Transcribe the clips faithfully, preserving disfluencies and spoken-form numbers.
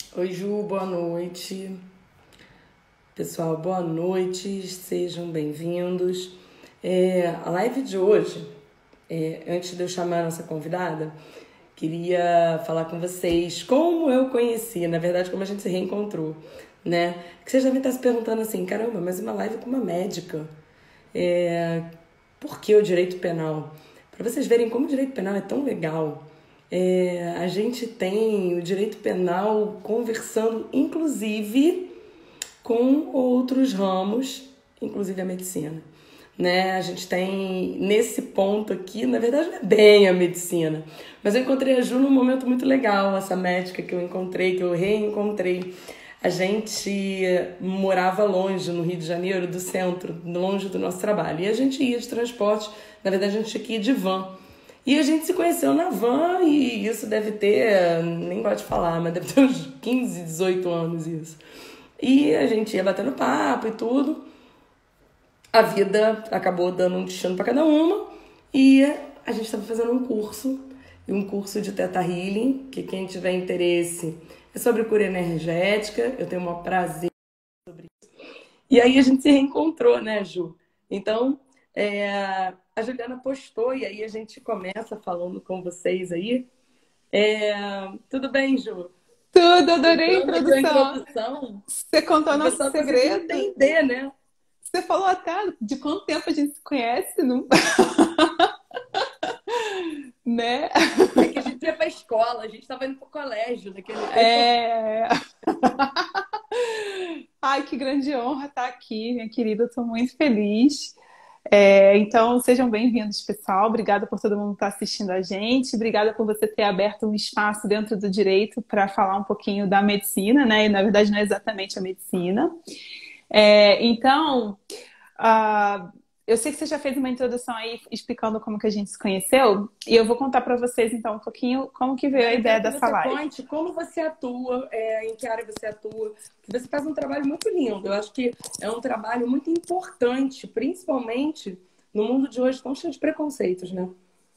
Oi, Ju, boa noite. Pessoal, boa noite, sejam bem-vindos. É, a live de hoje, é, antes de eu chamar a nossa convidada, queria falar com vocês como eu conheci, na verdade, como a gente se reencontrou, né? Que vocês devem estar se perguntando assim, caramba, mas uma live com uma médica, é, por que o direito penal? Para vocês verem como o direito penal é tão legal. É, a gente tem o direito penal conversando, inclusive, com outros ramos, inclusive a medicina. Né? A gente tem, nesse ponto aqui, na verdade não é bem a medicina, mas eu encontrei a Ju num momento muito legal, essa médica que eu encontrei, que eu reencontrei. A gente morava longe, no Rio de Janeiro, do centro, longe do nosso trabalho, e a gente ia de transporte, na verdade a gente tinha que ir de van. E a gente se conheceu na van, e isso deve ter, nem gosto de falar, mas deve ter uns quinze, dezoito anos isso. E a gente ia batendo papo e tudo. A vida acabou dando um destino para cada uma. E a gente estava fazendo um curso, um curso de Theta Healing, que quem tiver interesse é sobre cura energética. Eu tenho o maior prazer sobre isso. E aí a gente se reencontrou, né, Ju? Então, é, a Juliana postou e aí a gente começa falando com vocês aí. É, tudo bem, Ju? Tudo, adorei a Dando aqui a introdução. introdução, Você contou o nosso pessoal conseguir segredo. entender, né? Você falou até de quanto tempo a gente se conhece, não? Né? É que a gente ia pra escola, a gente tava indo pro colégio naquele tempo. É... Ai, que grande honra estar aqui, minha querida. Eu tô muito feliz. É, então, sejam bem-vindos, pessoal. Obrigada por todo mundo estar assistindo a gente. Obrigada por você ter aberto um espaço dentro do direito para falar um pouquinho da medicina, né? E, na verdade, não é exatamente a medicina. É, então, uh, eu sei que você já fez uma introdução aí explicando como que a gente se conheceu, e eu vou contar para vocês então um pouquinho como que veio a Eu ideia quero que dessa você live. conte como você atua, é, em que área você atua, que você faz um trabalho muito lindo. Eu acho que é um trabalho muito importante, principalmente no mundo de hoje tão cheio de preconceitos, né?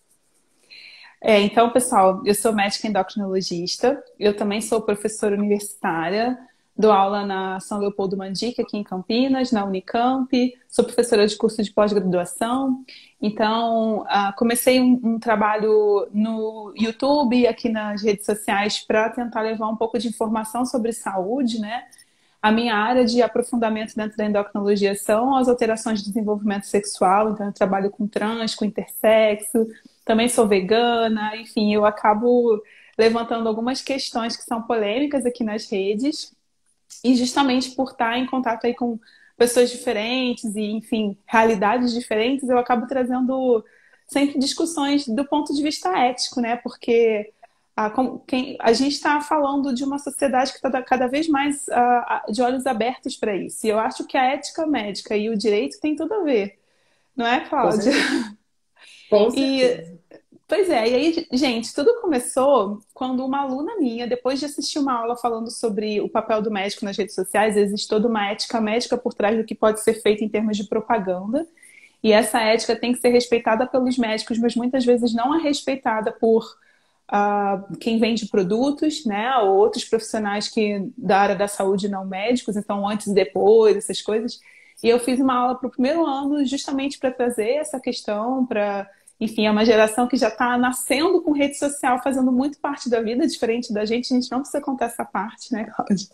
É, então, pessoal, eu sou médica endocrinologista, eu também sou professora universitária, dou aula na São Leopoldo Mandique, aqui em Campinas, na Unicamp, sou professora de curso de pós-graduação. Então, ah, comecei um, um trabalho no YouTube, aqui nas redes sociais, para tentar levar um pouco de informação sobre saúde, né? A minha área de aprofundamento dentro da endocrinologia são as alterações de desenvolvimento sexual, então eu trabalho com trans, com intersexo, também sou vegana, enfim, eu acabo levantando algumas questões que são polêmicas aqui nas redes, e justamente por estar em contato aí com pessoas diferentes e, enfim, realidades diferentes, eu acabo trazendo sempre discussões do ponto de vista ético, né? Porque a, quem, a gente está falando de uma sociedade que está cada vez mais uh, de olhos abertos para isso. E eu acho que a ética médica e o direito tem tudo a ver, não é, Com Cláudia? certeza. Com E certeza. pois é, e aí, gente, tudo começou quando uma aluna minha, depois de assistir uma aula falando sobre o papel do médico nas redes sociais, existe toda uma ética médica por trás do que pode ser feito em termos de propaganda. E essa ética tem que ser respeitada pelos médicos, mas muitas vezes não é respeitada por uh, quem vende produtos, né? Ou outros profissionais que, da área da saúde não médicos, então antes e depois, essas coisas. E eu fiz uma aula para o primeiro ano justamente para trazer essa questão, para enfim, é uma geração que já está nascendo com rede social, fazendo muito parte da vida, diferente da gente. A gente não precisa contar essa parte, né, Cláudia?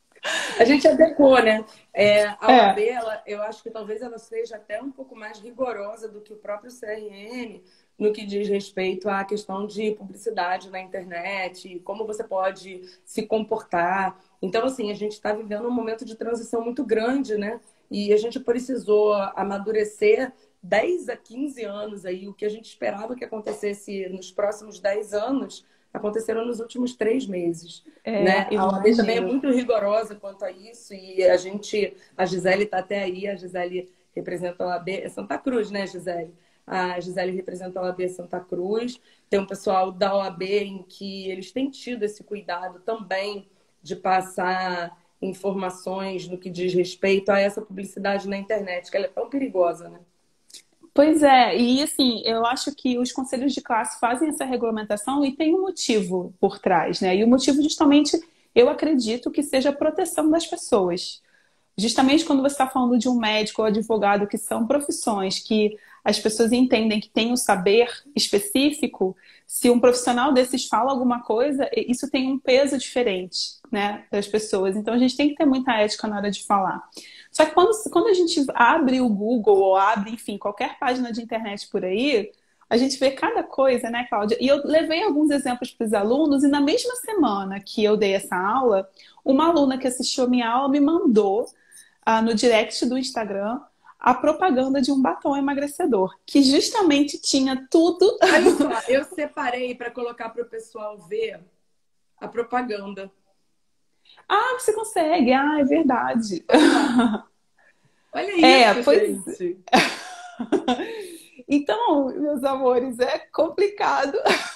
A gente adequou, né? É, a É, O A B, ela, eu acho que talvez ela seja até um pouco mais rigorosa do que o próprio C R M no que diz respeito à questão de publicidade na internet, como você pode se comportar. Então, assim, a gente está vivendo um momento de transição muito grande, né? E a gente precisou amadurecer dez a quinze anos aí. O que a gente esperava que acontecesse nos próximos dez anos aconteceram nos últimos três meses, é, né? A O A B também é imagino. muito rigorosa quanto a isso e a gente, a Gisele está até aí, a Gisele representa a O A B, é Santa Cruz, né, Gisele? A Gisele representa a O A B Santa Cruz, tem um pessoal da O A B em que eles têm tido esse cuidado também de passar informações no que diz respeito a essa publicidade na internet, que ela é tão perigosa, né? Pois é, e assim, eu acho que os conselhos de classe fazem essa regulamentação e tem um motivo por trás, né? E o motivo justamente eu acredito que seja a proteção das pessoas. Justamente quando você está falando de um médico ou advogado, que são profissões que as pessoas entendem que tem um saber específico, se um profissional desses fala alguma coisa, isso tem um peso diferente, né, para as pessoas. Então a gente tem que ter muita ética na hora de falar. Só que quando, quando a gente abre o Google ou abre, enfim, qualquer página de internet por aí, a gente vê cada coisa, né, Cláudia? E eu levei alguns exemplos para os alunos, e na mesma semana que eu dei essa aula, uma aluna que assistiu a minha aula me mandou ah, no direct do Instagram a propaganda de um batom emagrecedor, que justamente tinha tudo. Olha só, eu separei para colocar para o pessoal ver a propaganda. Ah, você consegue. Ah, é verdade. Olha isso, é, pois... gente. Então, meus amores, é complicado.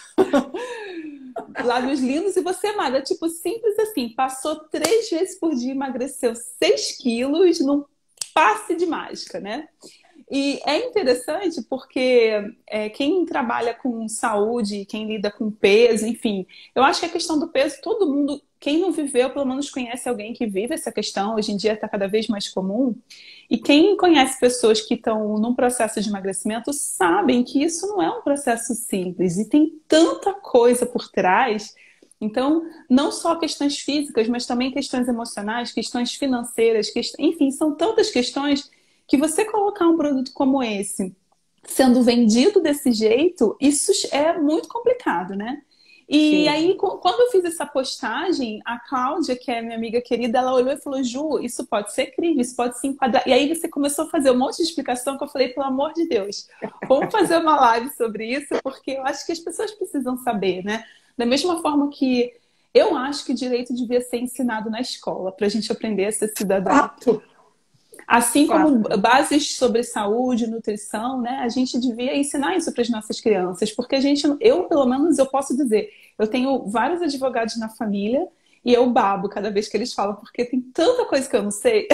Lábios lindos e você é magra. Tipo, simples assim. Passou três vezes por dia, emagreceu seis quilos num passe de mágica, né? E é interessante porque é, quem trabalha com saúde, quem lida com peso, enfim, eu acho que a questão do peso, todo mundo, quem não viveu, pelo menos conhece alguém que vive essa questão, hoje em dia está cada vez mais comum. E quem conhece pessoas que estão num processo de emagrecimento sabem que isso não é um processo simples e tem tanta coisa por trás. Então, não só questões físicas, mas também questões emocionais, questões financeiras, quest... enfim, são tantas questões que você colocar um produto como esse sendo vendido desse jeito, isso é muito complicado, né? E Sim. aí, quando eu fiz essa postagem, a Cláudia, que é minha amiga querida, ela olhou e falou, Ju, isso pode ser crime, isso pode se enquadrar. E aí você começou a fazer um monte de explicação que eu falei, pelo amor de Deus, vamos fazer uma live sobre isso, porque eu acho que as pessoas precisam saber, né? Da mesma forma que eu acho que direito devia ser ensinado na escola, para a gente aprender a ser cidadão. Fato. Assim como bases sobre saúde, nutrição, né? A gente devia ensinar isso para as nossas crianças, porque a gente, eu pelo menos eu posso dizer, eu tenho vários advogados na família e eu babo cada vez que eles falam, porque tem tanta coisa que eu não sei.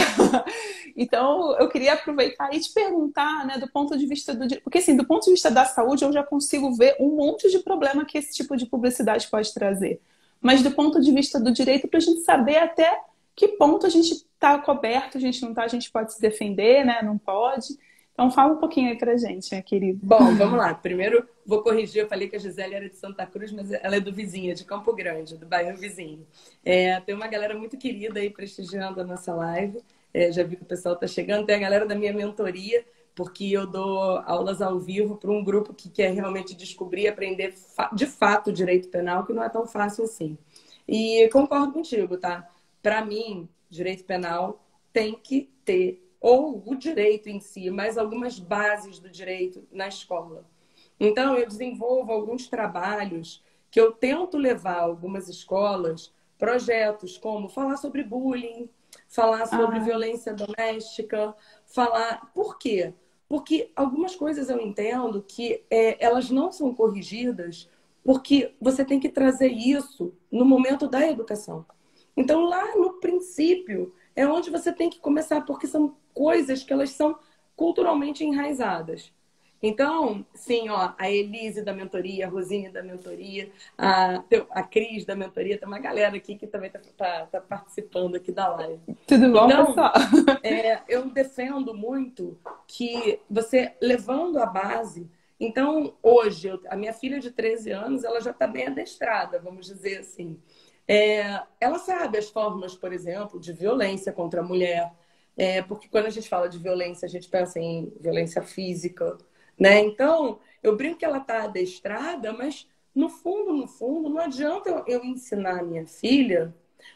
Então eu queria aproveitar e te perguntar, né, do ponto de vista do, porque assim, do ponto de vista da saúde eu já consigo ver um monte de problema que esse tipo de publicidade pode trazer, mas do ponto de vista do direito, para a gente saber até que ponto a gente está coberto, a gente não está, a gente pode se defender, né? Não pode. Então fala um pouquinho aí pra gente, minha querida. Bom, vamos lá. Primeiro, vou corrigir, eu falei que a Gisele era de Santa Cruz, mas ela é do vizinho, de Campo Grande, do bairro vizinho. É, tem uma galera muito querida aí prestigiando a nossa live. É, já vi que o pessoal está chegando. Tem a galera da minha mentoria, porque eu dou aulas ao vivo para um grupo que quer realmente descobrir e aprender de fato o direito penal, que não é tão fácil assim. E concordo contigo, tá? Para mim, direito penal tem que ter, ou o direito em si, mas algumas bases do direito na escola. Então, eu desenvolvo alguns trabalhos que eu tento levar a algumas escolas, projetos como falar sobre bullying, falar sobre ah. violência doméstica, falar... Por quê? Porque algumas coisas eu entendo que é, elas não são corrigidas porque você tem que trazer isso no momento da educação. Então, lá no princípio, é onde você tem que começar, porque são coisas que elas são culturalmente enraizadas. Então, sim, ó, a Elise da mentoria, a Rosine da mentoria, a, a Cris da mentoria, tem uma galera aqui que também está tá, tá participando aqui da live. Tudo bom, então, pessoal? É, eu defendo muito que você, levando a base... Então, hoje, eu, a minha filha de treze anos, ela já está bem adestrada, vamos dizer assim. É, ela sabe as formas, por exemplo, de violência contra a mulher, é, porque quando a gente fala de violência, a gente pensa em violência física, né? Então, eu brinco que ela está adestrada, mas no fundo, no fundo, não adianta eu, eu ensinar a minha filha,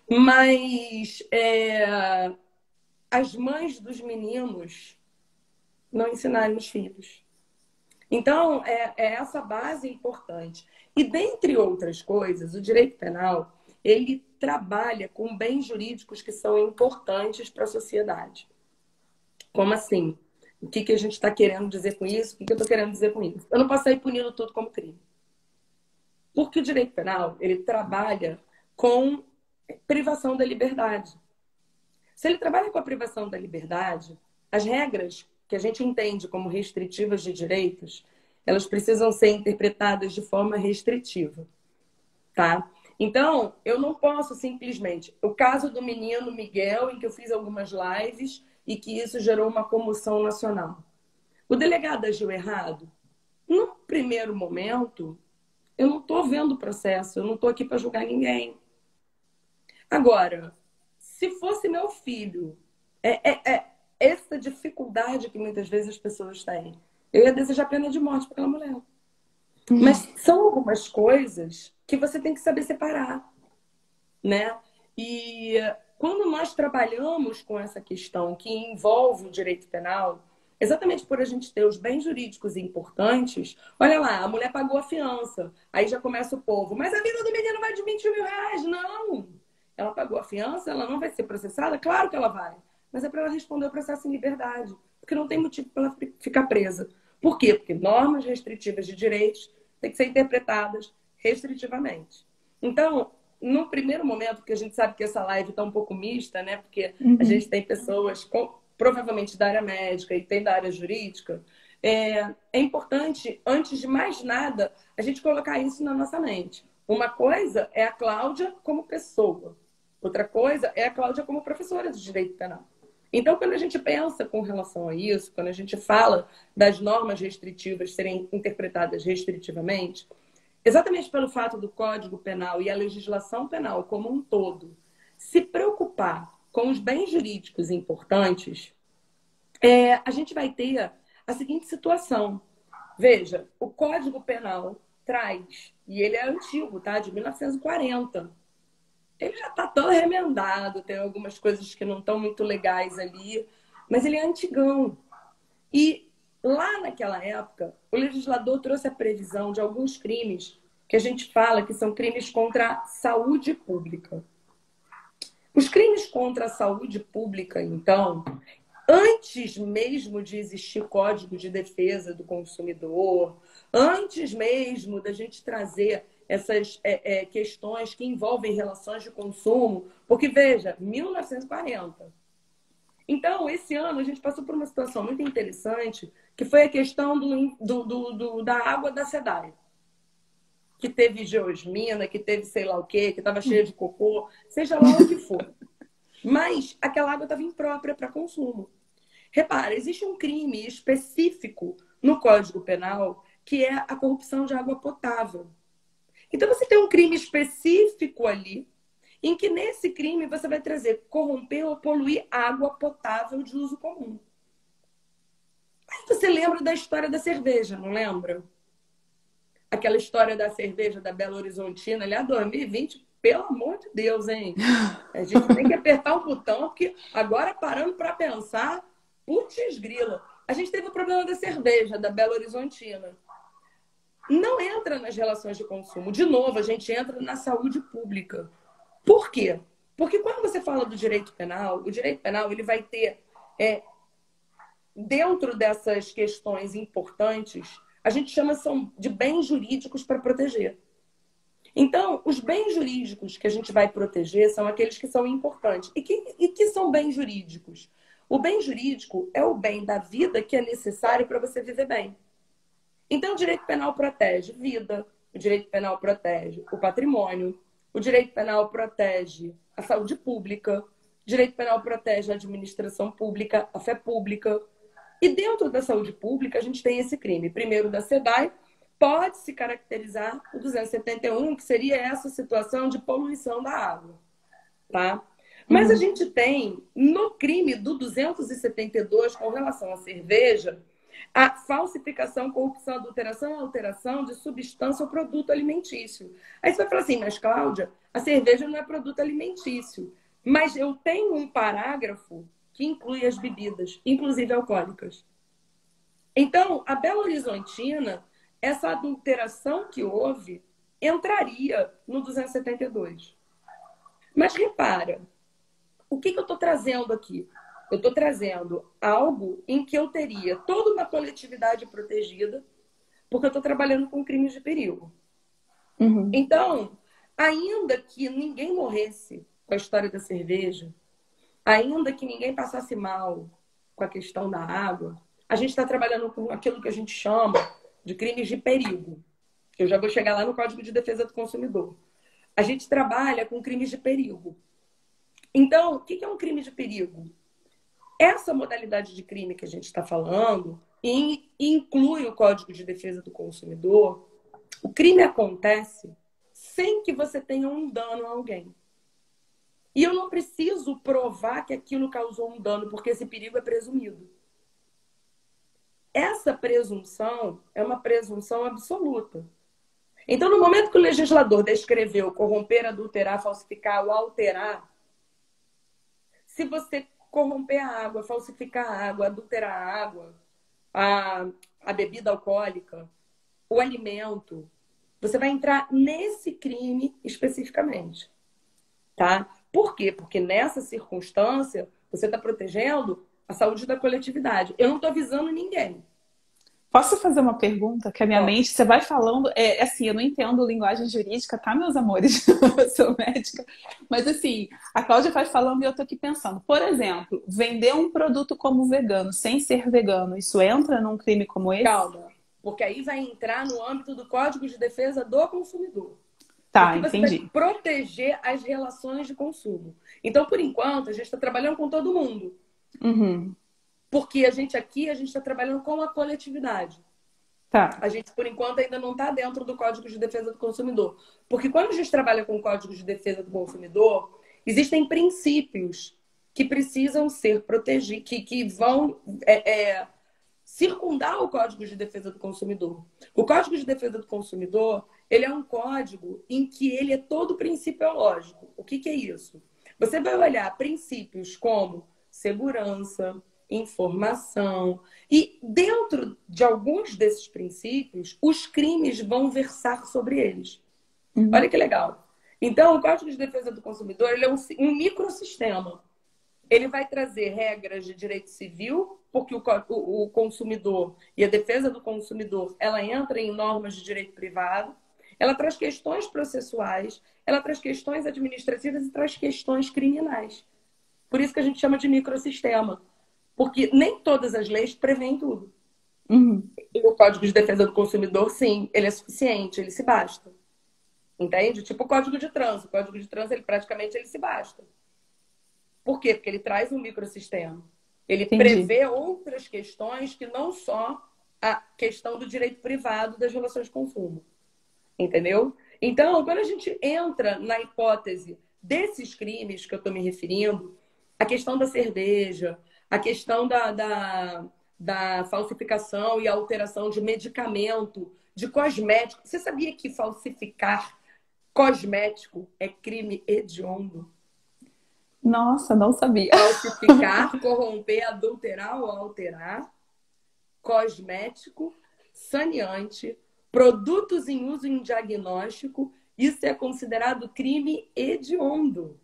mas é, as mães dos meninos não ensinarem os filhos. Então, é, é essa base importante. E, dentre outras coisas, o direito penal, ele trabalha com bens jurídicos que são importantes para a sociedade. Como assim? O que, que a gente está querendo dizer com isso? O que, que eu estou querendo dizer com isso? Eu não posso sair punindo tudo como crime. Porque o direito penal, ele trabalha com privação da liberdade. Se ele trabalha com a privação da liberdade, as regras que a gente entende como restritivas de direitos, elas precisam ser interpretadas de forma restritiva, tá? Então, eu não posso simplesmente... O caso do menino Miguel, em que eu fiz algumas lives e que isso gerou uma comoção nacional. O delegado agiu errado? No primeiro momento, eu não estou vendo o processo, eu não estou aqui para julgar ninguém. Agora, se fosse meu filho, é, é, é essa dificuldade que muitas vezes as pessoas têm. Eu ia desejar pena de morte para aquela mulher. Mas são algumas coisas que você tem que saber separar, né? E quando nós trabalhamos com essa questão que envolve o direito penal, exatamente por a gente ter os bens jurídicos importantes, olha lá, a mulher pagou a fiança, aí já começa o povo, mas a vida do menino vai de vinte mil reais. Não! Ela pagou a fiança, ela não vai ser processada? Claro que ela vai. Mas é para ela responder o processo em liberdade, porque não tem motivo para ela ficar presa. Por quê? Porque normas restritivas de direitos têm que ser interpretadas restritivamente. Então, no primeiro momento, que a gente sabe que essa live está um pouco mista, né? Porque Uhum. a gente tem pessoas com, provavelmente da área médica e tem da área jurídica, é, é importante, antes de mais nada, a gente colocar isso na nossa mente. Uma coisa é a Cláudia como pessoa. Outra coisa é a Cláudia como professora de direito penal. Então, quando a gente pensa com relação a isso, quando a gente fala das normas restritivas serem interpretadas restritivamente, exatamente pelo fato do Código Penal e a legislação penal como um todo se preocupar com os bens jurídicos importantes, é, a gente vai ter a seguinte situação. Veja, o Código Penal traz, e ele é antigo, tá? De mil novecentos e quarenta. Ele já está todo remendado, tem algumas coisas que não estão muito legais ali, mas ele é antigão. E lá naquela época, o legislador trouxe a previsão de alguns crimes que a gente fala que são crimes contra a saúde pública. Os crimes contra a saúde pública, então, antes mesmo de existir Código de Defesa do Consumidor, antes mesmo da gente trazer essas é, é, questões que envolvem relações de consumo, porque, veja, mil novecentos e quarenta. Então, esse ano, a gente passou por uma situação muito interessante, que foi a questão do, do, do, do da água da SEDAI. Que teve geosmina, que teve sei lá o quê, que estava cheia de cocô, seja lá o que for. Mas aquela água estava imprópria para consumo. Repara, existe um crime específico no Código Penal que é a corrupção de água potável. Então, você tem um crime específico ali, em que nesse crime você vai trazer corromper ou poluir água potável de uso comum. Aí você lembra da história da cerveja, não lembra? Aquela história da cerveja da Belo Horizontina, aliás, dois mil e vinte, pelo amor de Deus, hein? A gente tem que apertar um botão, porque agora, parando para pensar, putz grila, a gente teve o problema da cerveja da Belo Horizontina. Não entra nas relações de consumo. De novo, a gente entra na saúde pública. Por quê? Porque quando você fala do direito penal, o direito penal ele vai ter, é, dentro dessas questões importantes, a gente chama são de bens jurídicos para proteger. Então, os bens jurídicos que a gente vai proteger são aqueles que são importantes. E que, e que são bens jurídicos? O bem jurídico é o bem da vida que é necessário para você viver bem. Então, o direito penal protege vida, o direito penal protege o patrimônio, o direito penal protege a saúde pública, o direito penal protege a administração pública, a fé pública. E dentro da saúde pública, a gente tem esse crime. Primeiro, da SEDAI, pode se caracterizar o duzentos e setenta e um, que seria essa situação de poluição da água. Tá? Mas a gente tem, no crime do duzentos e setenta e dois, com relação à cerveja, a falsificação, corrupção, adulteração e alteração de substância ou produto alimentício. Aí você vai falar assim, mas Cláudia, a cerveja não é produto alimentício. Mas eu tenho um parágrafo que inclui as bebidas, inclusive alcoólicas. Então, a Belo Horizontina, essa adulteração que houve, entraria no duzentos e setenta e dois. Mas repara, o que, que eu estou trazendo aqui? Eu estou trazendo algo em que eu teria toda uma coletividade protegida, porque eu estou trabalhando com crimes de perigo. Uhum. Então, ainda que ninguém morresse com a história da cerveja, ainda que ninguém passasse mal com a questão da água, a gente está trabalhando com aquilo que a gente chama de crimes de perigo. Eu já vou chegar lá no Código de Defesa do Consumidor. a gente trabalha com crimes de perigo. Então, o que é um crime de perigo? Essa modalidade de crime que a gente está falando e inclui o Código de Defesa do Consumidor. O crime acontece sem que você tenha um dano a alguém. E eu não preciso provar que aquilo causou um dano, porque esse perigo é presumido. Essa presunção é uma presunção absoluta. Então, no momento que o legislador descreveu corromper, adulterar, falsificar ou alterar, se você corromper a água, falsificar a água, adulterar a água, a, a bebida alcoólica, o alimento, você vai entrar nesse crime especificamente. Tá? Por quê? Porque nessa circunstância, você está protegendo a saúde da coletividade. Eu não estou avisando ninguém. Posso fazer uma pergunta? Que a minha Bom, mente, você vai falando, é assim, eu não entendo linguagem jurídica, tá, meus amores? Eu sou médica. Mas assim, a Cláudia vai falando e eu tô aqui pensando. Por exemplo, vender um produto como vegano, sem ser vegano, isso entra num crime como esse? calma. Porque aí vai entrar no âmbito do Código de Defesa do Consumidor. Tá, Porque você entendi. vai proteger as relações de consumo. Então, por enquanto, a gente está trabalhando com todo mundo. Uhum. Porque a gente aqui, a gente está trabalhando com a coletividade. Tá. A gente, por enquanto, ainda não está dentro do Código de Defesa do Consumidor. Porque quando a gente trabalha com o Código de Defesa do Consumidor, existem princípios que precisam ser protegidos, que, que vão é, é, circundar o Código de Defesa do Consumidor. O Código de Defesa do Consumidor, ele é um código em que ele é todo principiológico. O que, que é isso? Você vai olhar princípios como segurança, informação. E dentro de alguns desses princípios, os crimes vão versar sobre eles. Uhum. Olha que legal. Então, o Código de Defesa do Consumidor ele é um, um microsistema. Ele vai trazer regras de direito civil, porque o, o, o consumidor e a defesa do consumidor, ela entra em normas de direito privado, ela traz questões processuais, ela traz questões administrativas e traz questões criminais. Por isso que a gente chama de microsistema. Porque nem todas as leis prevêem tudo. Uhum. E o Código de Defesa do Consumidor, sim, ele é suficiente, ele se basta. Entende? Tipo o Código de Trânsito. O Código de Trânsito, ele praticamente ele se basta. Por quê? Porque ele traz um microsistema. Ele Entendi. prevê outras questões que não só a questão do direito privado das relações de consumo. Entendeu? Então, quando a gente entra na hipótese desses crimes que eu estou me referindo, a questão da cerveja, a questão da, da, da falsificação e alteração de medicamento, de cosmético. Você sabia que falsificar cosmético é crime hediondo? Nossa, não sabia. Falsificar, corromper, adulterar ou alterar cosmético, saneante, produtos em uso em diagnóstico, isso é considerado crime hediondo.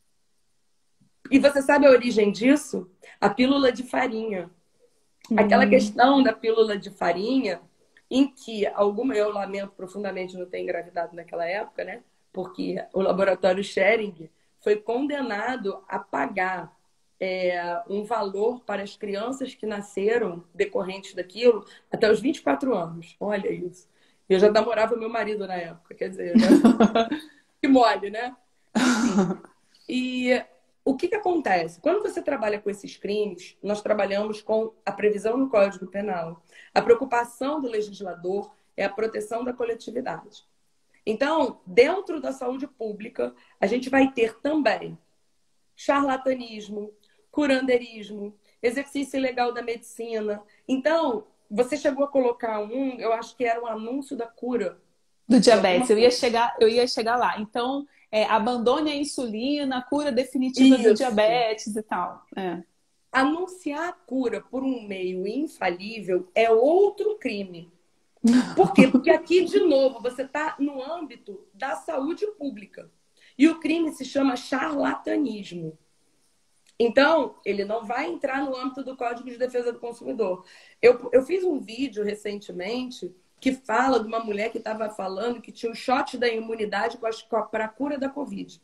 E você sabe a origem disso? A pílula de farinha. Hum. Aquela questão da pílula de farinha, em que alguma, eu lamento profundamente não ter engravidado naquela época, né? Porque o laboratório Schering foi condenado a pagar é, um valor para as crianças que nasceram decorrentes daquilo até os vinte e quatro anos. Olha isso. Eu já namorava meu marido na época, quer dizer, né? Que mole, né? Enfim. E o que, que acontece? Quando você trabalha com esses crimes, nós trabalhamos com a previsão no Código Penal. A preocupação do legislador é a proteção da coletividade. Então, dentro da saúde pública, a gente vai ter também charlatanismo, curandeirismo, exercício ilegal da medicina. Então, você chegou a colocar um, eu acho que era um anúncio da cura. Do diabetes, eu ia chegar, eu ia chegar lá. Então, é, abandone a insulina, a cura definitiva Isso. do diabetes e tal. É. Anunciar a cura por um meio infalível é outro crime. Por quê? Porque aqui, de novo, você está no âmbito da saúde pública. E o crime se chama charlatanismo. Então, ele não vai entrar no âmbito do Código de Defesa do Consumidor. Eu, eu fiz um vídeo recentemente que fala de uma mulher que estava falando que tinha um shot da imunidade para a cura da Covid.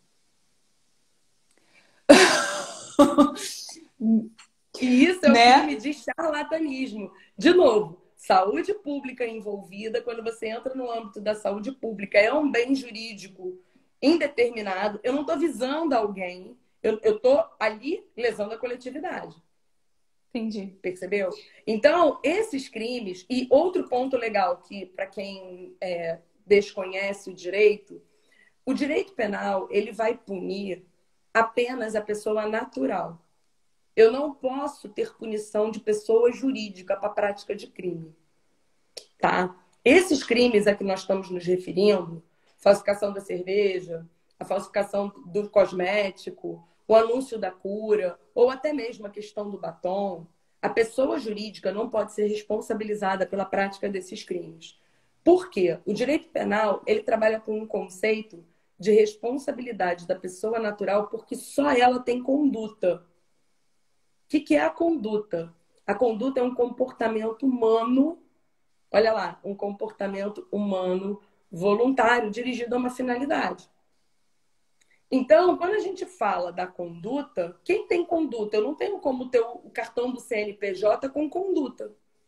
E isso é o né? crime de charlatanismo. De novo, saúde pública envolvida, quando você entra no âmbito da saúde pública, é um bem jurídico indeterminado, eu não estou visando alguém, eu estou ali lesando a coletividade. Entendi. Percebeu? Então, esses crimes, e outro ponto legal que, para quem é, desconhece o direito, o direito penal, ele vai punir apenas a pessoa natural. Eu não posso ter punição de pessoa jurídica para a prática de crime. Tá? Esses crimes a que nós estamos nos referindo, falsificação da cerveja, a falsificação do cosmético, o anúncio da cura, ou até mesmo a questão do batom, a pessoa jurídica não pode ser responsabilizada pela prática desses crimes. Por quê? O direito penal, ele trabalha com um conceito de responsabilidade da pessoa natural porque só ela tem conduta. O que que é a conduta? A conduta é um comportamento humano, olha lá, um comportamento humano voluntário dirigido a uma finalidade. Então, quando a gente fala da conduta, quem tem conduta? Eu não tenho como ter o cartão do C N P J com conduta.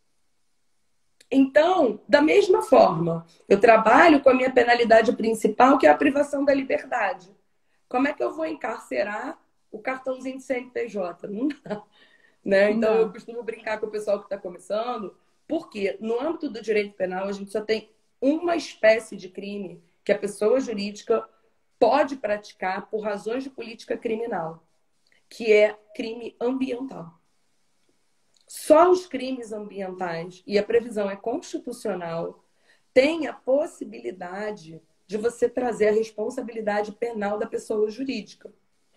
Então, da mesma forma, eu trabalho com a minha penalidade principal, que é a privação da liberdade. Como é que eu vou encarcerar o cartãozinho de C N P J? Não dá. Né? Então, Não. eu costumo brincar com o pessoal que está começando, porque no âmbito do direito penal, a gente só tem uma espécie de crime que a pessoa jurídica pode praticar por razões de política criminal, que é crime ambiental. Só os crimes ambientais, e a previsão é constitucional, têm a possibilidade de você trazer a responsabilidade penal da pessoa jurídica.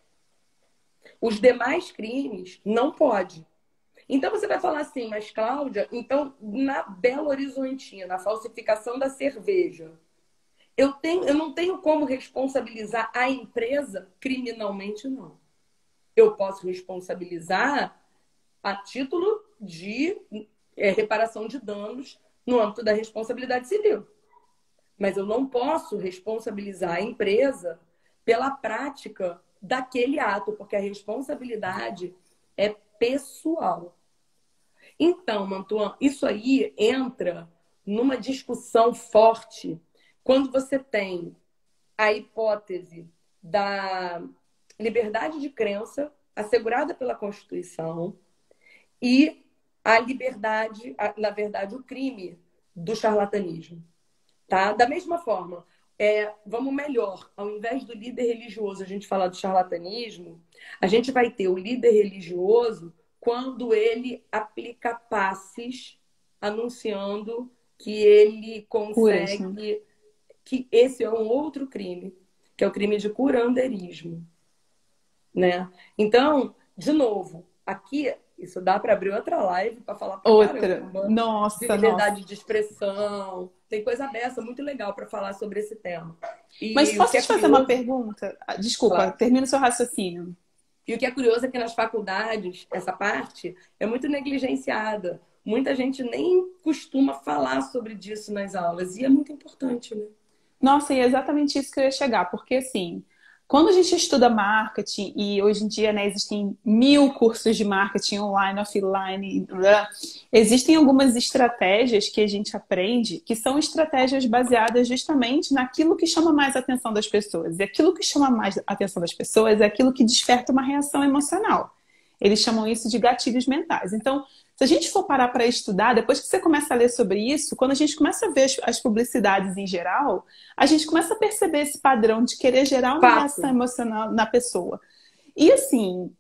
Os demais crimes não pode. Então você vai falar assim, mas Cláudia, então na Belo Horizontina, na falsificação da cerveja, eu, tenho, eu não tenho como responsabilizar a empresa criminalmente, não. Eu posso responsabilizar a título de é, reparação de danos no âmbito da responsabilidade civil. Mas eu não posso responsabilizar a empresa pela prática daquele ato, porque a responsabilidade é pessoal. Então, Mantuan, isso aí entra numa discussão forte quando você tem a hipótese da liberdade de crença assegurada pela Constituição e a liberdade, na verdade, o crime do charlatanismo. Tá? Da mesma forma, é, vamos melhor, ao invés do líder religioso a gente falar do charlatanismo, a gente vai ter o líder religioso quando ele aplica passes anunciando que ele Curas, consegue, né? que esse é um outro crime, que é o crime de curandeirismo, né? Então, de novo, aqui isso dá para abrir outra live para falar pra Outra. caramba de Nossa, nossa. liberdade de expressão. Tem coisa dessa muito legal para falar sobre esse tema. Mas E o que posso é te fazer uma curioso, pergunta? Ah, desculpa, claro. termina o seu raciocínio. E o que é curioso é que nas faculdades, essa parte é muito negligenciada. Muita gente nem costuma falar sobre disso nas aulas. E é muito importante, né? Nossa, e é exatamente isso que eu ia chegar, porque assim, quando a gente estuda marketing, e hoje em dia, né, existem mil cursos de marketing online, offline, blá, existem algumas estratégias que a gente aprende que são estratégias baseadas justamente naquilo que chama mais a atenção das pessoas. E aquilo que chama mais a atenção das pessoas é aquilo que desperta uma reação emocional. Eles chamam isso de gatilhos mentais. Então, se a gente for parar para estudar, depois que você começa a ler sobre isso, quando a gente começa a ver as, as publicidades em geral, a gente começa a perceber esse padrão de querer gerar uma reação Fato. emocional na pessoa. E assim,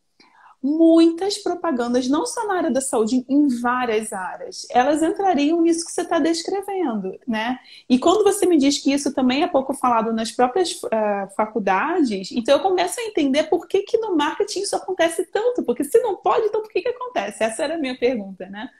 muitas propagandas, não só na área da saúde, em várias áreas, elas entrariam nisso que você está descrevendo, né? E quando você me diz que isso também é pouco falado nas próprias uh, faculdades, então eu começo a entender por que que no marketing isso acontece tanto, porque se não pode, então por que que acontece? Essa era a minha pergunta, né?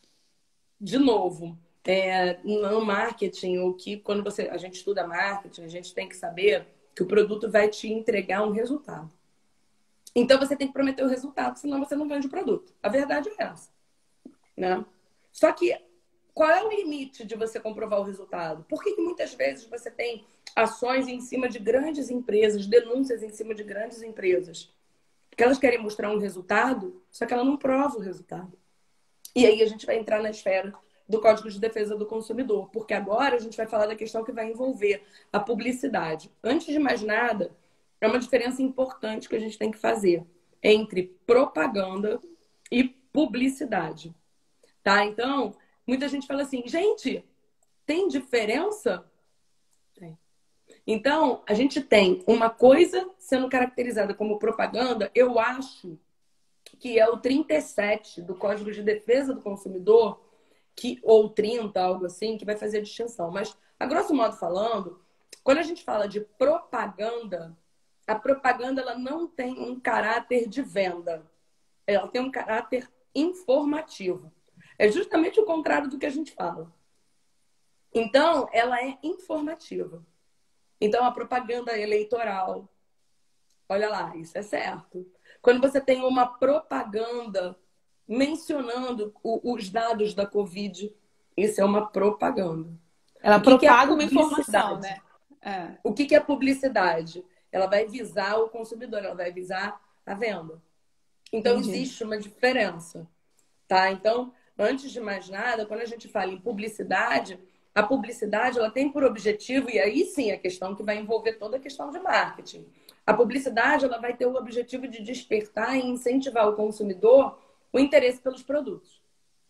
De novo, é, no marketing, o que quando você, a gente estuda marketing, a gente tem que saber que o produto vai te entregar um resultado. Então você tem que prometer o resultado, senão você não vende o produto. A verdade é essa, né? Só que qual é o limite de você comprovar o resultado? Por que que muitas vezes você tem ações em cima de grandes empresas, denúncias em cima de grandes empresas? Porque elas querem mostrar um resultado, só que ela não prova o resultado. E aí a gente vai entrar na esfera do Código de Defesa do Consumidor, porque agora a gente vai falar da questão que vai envolver a publicidade. Antes de mais nada, é uma diferença importante que a gente tem que fazer entre propaganda e publicidade, tá? Então, muita gente fala assim, gente, tem diferença? Tem. Então, a gente tem uma coisa sendo caracterizada como propaganda, eu acho que é o trinta e sete do Código de Defesa do Consumidor, que, ou trinta, algo assim, que vai fazer a distinção. Mas, a grosso modo falando, quando a gente fala de propaganda, a propaganda ela não tem um caráter de venda. Ela tem um caráter informativo. É justamente o contrário do que a gente fala. Então, ela é informativa. Então, a propaganda eleitoral, olha lá, isso é certo. Quando você tem uma propaganda mencionando o, os dados da Covid, isso é uma propaganda. Ela O que que é propaga uma publicidade? informação, né? É. O que que é publicidade? Ela vai visar o consumidor, ela vai visar a venda. Então, Entendi. existe uma diferença, tá? Então, antes de mais nada, quando a gente fala em publicidade, a publicidade ela tem por objetivo, e aí sim a questão que vai envolver toda a questão de marketing. A publicidade ela vai ter o objetivo de despertar e incentivar o consumidor o interesse pelos produtos,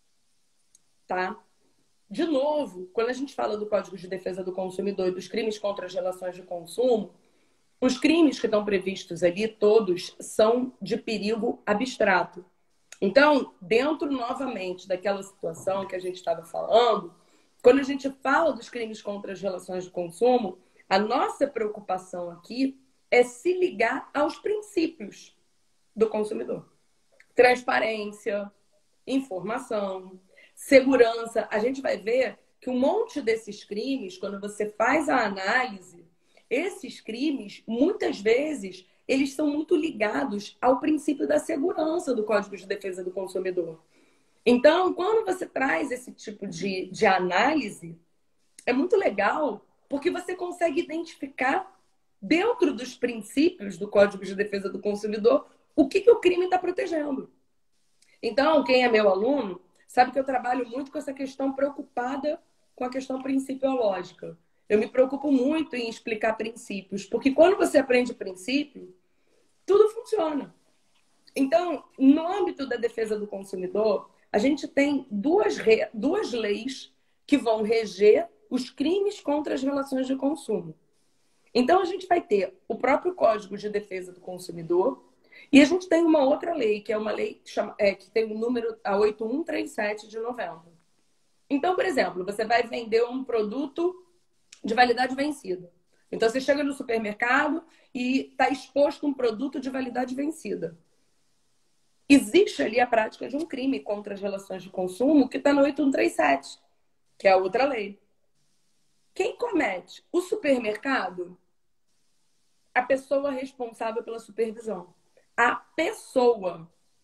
tá? De novo, quando a gente fala do Código de Defesa do Consumidor e dos crimes contra as relações de consumo, os crimes que estão previstos ali, todos, são de perigo abstrato. Então, dentro novamente daquela situação que a gente estava falando, quando a gente fala dos crimes contra as relações de consumo, a nossa preocupação aqui é se ligar aos princípios do consumidor. Transparência, informação, segurança. A gente vai ver que um monte desses crimes, quando você faz a análise, esses crimes, muitas vezes, eles são muito ligados ao princípio da segurança do Código de Defesa do Consumidor. Então, quando você traz esse tipo de, de análise, é muito legal, porque você consegue identificar, dentro dos princípios do Código de Defesa do Consumidor, o que, que o crime está protegendo. Então, quem é meu aluno, sabe que eu trabalho muito com essa questão preocupada com a questão principiológica. Eu me preocupo muito em explicar princípios, porque quando você aprende princípio, tudo funciona. Então, no âmbito da defesa do consumidor, a gente tem duas, re... duas leis que vão reger os crimes contra as relações de consumo. Então, a gente vai ter o próprio Código de Defesa do Consumidor e a gente tem uma outra lei, que é uma lei que, chama... é, que tem o número a oito um três sete de novembro. Então, por exemplo, você vai vender um produto de validade vencida. Então, você chega no supermercado e está exposto um produto de validade vencida. Existe ali a prática de um crime contra as relações de consumo que está no oito um três sete, que é a outra lei. Quem comete? O supermercado? A pessoa responsável pela supervisão. A pessoa.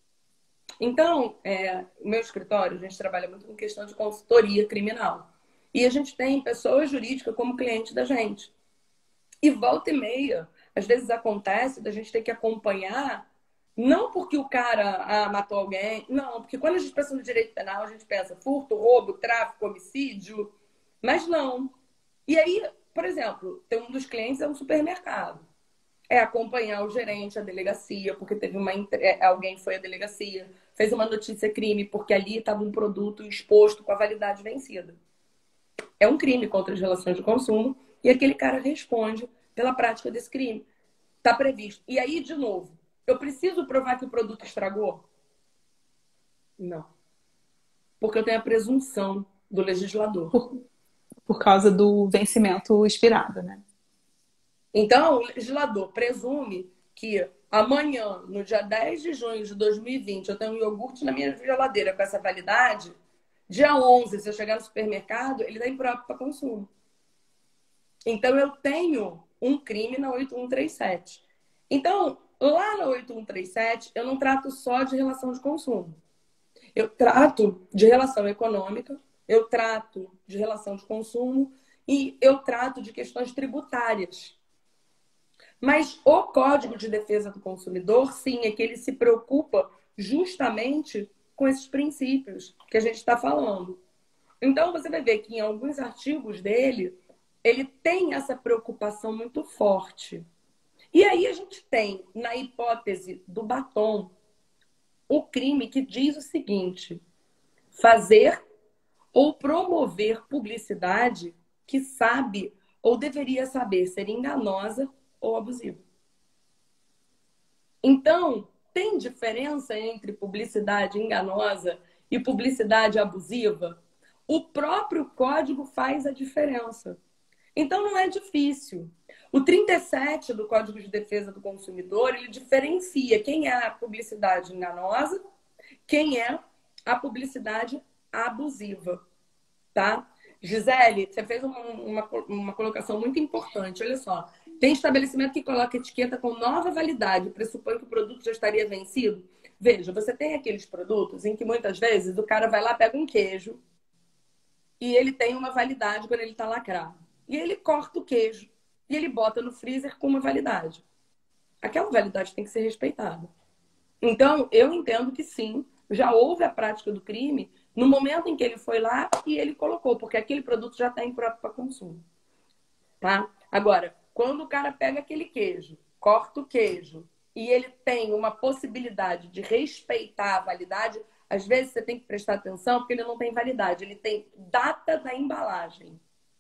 Então, é, o meu escritório, a gente trabalha muito com questão de consultoria criminal. E a gente tem pessoa jurídica como cliente da gente. E volta e meia, às vezes acontece da gente ter que acompanhar, não porque o cara ah, matou alguém, não, porque quando a gente pensa no direito penal, a gente pensa furto, roubo, tráfico, homicídio, mas não. E aí, por exemplo, tem um dos clientes é um supermercado. É acompanhar o gerente, a delegacia, porque teve uma alguém foi à delegacia, fez uma notícia crime, porque ali estava um produto exposto com a validade vencida. É um crime contra as relações de consumo e aquele cara responde pela prática desse crime. Está previsto. E aí, de novo, eu preciso provar que o produto estragou? Não. Porque eu tenho a presunção do legislador. Por, por causa do vencimento expirado, né? Então, o legislador presume que amanhã, no dia dez de junho de dois mil e vinte, eu tenho um iogurte na minha geladeira com essa validade. Dia onze, se eu chegar no supermercado, ele está impróprio para consumo. Então, eu tenho um crime na oito um três sete. Então, lá na oito um três sete, eu não trato só de relação de consumo. Eu trato de relação econômica, eu trato de relação de consumo e eu trato de questões tributárias. Mas o Código de Defesa do Consumidor, sim, é que ele se preocupa justamente com esses princípios que a gente está falando. Então, você vai ver que em alguns artigos dele, ele tem essa preocupação muito forte. E aí a gente tem, na hipótese do batom, o crime que diz o seguinte: fazer ou promover publicidade que sabe ou deveria saber ser enganosa ou abusiva. Então, tem diferença entre publicidade enganosa e publicidade abusiva? O próprio código faz a diferença. Então, não é difícil. O trinta e sete do Código de Defesa do Consumidor, ele diferencia quem é a publicidade enganosa, quem é a publicidade abusiva, tá? Gisele, você fez uma, uma, uma colocação muito importante. Olha só, tem estabelecimento que coloca etiqueta com nova validade, pressupõe que o produto já estaria vencido. Veja, você tem aqueles produtos em que muitas vezes o cara vai lá, pega um queijo e ele tem uma validade quando ele está lacrado. E ele corta o queijo e ele bota no freezer com uma validade. Aquela validade tem que ser respeitada. Então, eu entendo que sim, já houve a prática do crime no momento em que ele foi lá e ele colocou, porque aquele produto já está impróprio para consumo. Tá? Agora, quando o cara pega aquele queijo, corta o queijo e ele tem uma possibilidade de respeitar a validade, às vezes você tem que prestar atenção porque ele não tem validade, ele tem data da embalagem.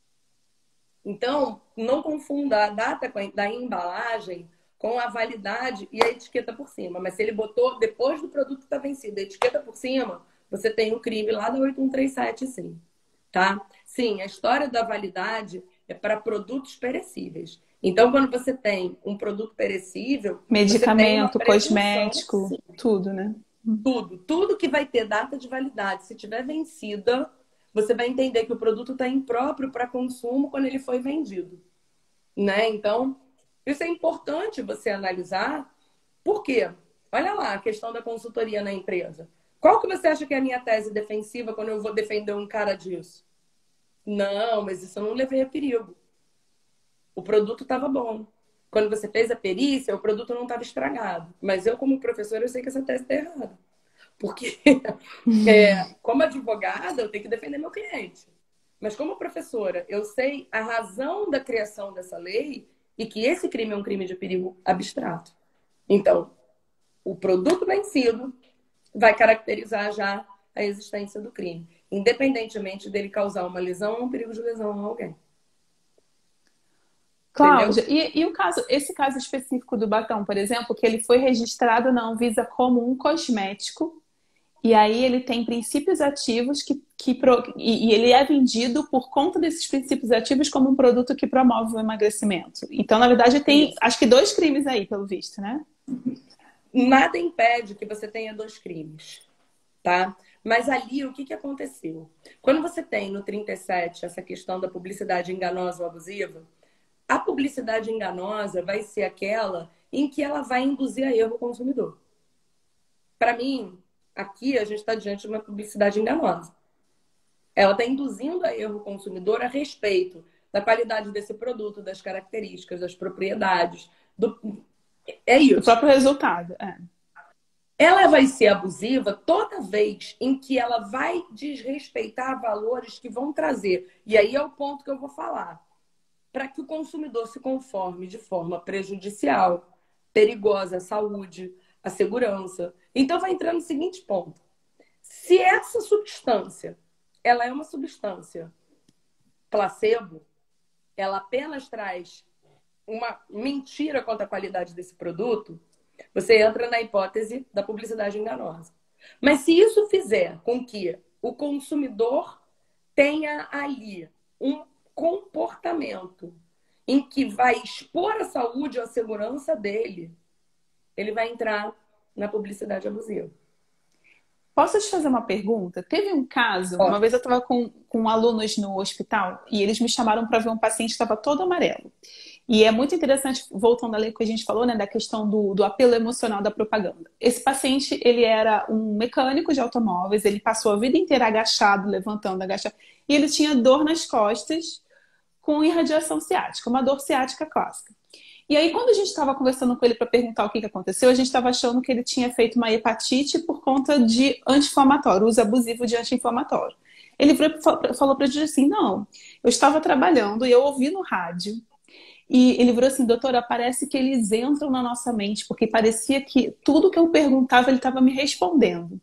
Então, não confunda a data da embalagem com a validade e a etiqueta por cima. Mas se ele botou depois do produto estar vencido, a etiqueta por cima, você tem um crime lá da oito um três sete, sim. Tá? Sim, a história da validade é para produtos perecíveis. Então, quando você tem um produto perecível... Medicamento, cosmético, sim, tudo, né? Tudo. Tudo que vai ter data de validade, se tiver vencida, você vai entender que o produto está impróprio para consumo quando ele foi vendido. Né? Então, isso é importante você analisar. Por quê? Olha lá a questão da consultoria na empresa. Qual que você acha que é a minha tese defensiva quando eu vou defender um cara disso? Não, mas isso eu não levei a perigo. O produto estava bom. Quando você fez a perícia, o produto não estava estragado. Mas eu, como professor, eu sei que essa tese está errada. Porque, é, como advogada, eu tenho que defender meu cliente. Mas como professora, eu sei a razão da criação dessa lei e que esse crime é um crime de perigo abstrato. Então, o produto vencido vai caracterizar já a existência do crime, independentemente dele causar uma lesão ou um perigo de lesão a alguém. Cláudia, e, e o caso, esse caso específico do batom, por exemplo, que ele foi registrado na Anvisa como um cosmético, e aí ele tem princípios ativos que, que pro, e, e ele é vendido por conta desses princípios ativos como um produto que promove o emagrecimento. Então, na verdade, tem Isso. acho que dois crimes aí, pelo visto, né? Nada impede que você tenha dois crimes, tá? Mas ali, o que, que aconteceu? Quando você tem no trinta e sete essa questão da publicidade enganosa ou abusiva, a publicidade enganosa vai ser aquela em que ela vai induzir a erro o consumidor. Para mim, aqui a gente está diante de uma publicidade enganosa. Ela está induzindo a erro o consumidor a respeito da qualidade desse produto, das características, das propriedades. Do... É isso. O próprio resultado. É. Ela vai ser abusiva toda vez em que ela vai desrespeitar valores que vão trazer. E aí é o ponto que eu vou falar. Para que o consumidor se conforme de forma prejudicial, perigosa à saúde, à segurança. Então, vai entrar no seguinte ponto. Se essa substância, ela é uma substância placebo, ela apenas traz uma mentira quanto à qualidade desse produto, você entra na hipótese da publicidade enganosa. Mas se isso fizer com que o consumidor tenha ali um comportamento em que vai expor a saúde ou a segurança dele, ele vai entrar na publicidade abusiva. Posso te fazer uma pergunta? Teve um caso, Ó. uma vez eu estava com, com alunos no hospital e eles me chamaram para ver um paciente que estava todo amarelo. E é muito interessante, voltando ali que a gente falou, né, da questão do, do apelo emocional da propaganda. Esse paciente, ele era um mecânico de automóveis, ele passou a vida inteira agachado, levantando, agachado, e ele tinha dor nas costas com irradiação ciática, uma dor ciática clássica. E aí, quando a gente estava conversando com ele para perguntar o que, que aconteceu, a gente estava achando que ele tinha feito uma hepatite por conta de anti-inflamatório, uso abusivo de anti-inflamatório. Ele virou e falou para a juíza assim, não, eu estava trabalhando e eu ouvi no rádio. E ele virou assim, doutora, parece que eles entram na nossa mente, porque parecia que tudo que eu perguntava ele estava me respondendo.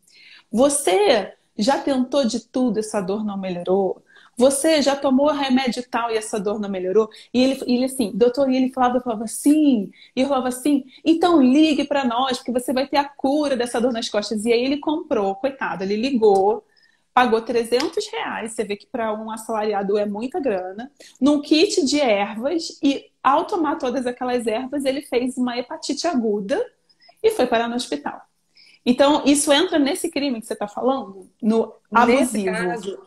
Você já tentou de tudo, essa dor não melhorou? Você já tomou remédio tal e essa dor não melhorou? E ele, ele assim, doutor, e ele falava, eu falava sim, e eu falava assim, então ligue para nós, porque você vai ter a cura dessa dor nas costas. E aí ele comprou, coitado, ele ligou, pagou trezentos reais, você vê que para um assalariado é muita grana, num kit de ervas, e ao tomar todas aquelas ervas, ele fez uma hepatite aguda e foi parar no hospital. Então, isso entra nesse crime que você está falando? No Nesse abusivo. caso,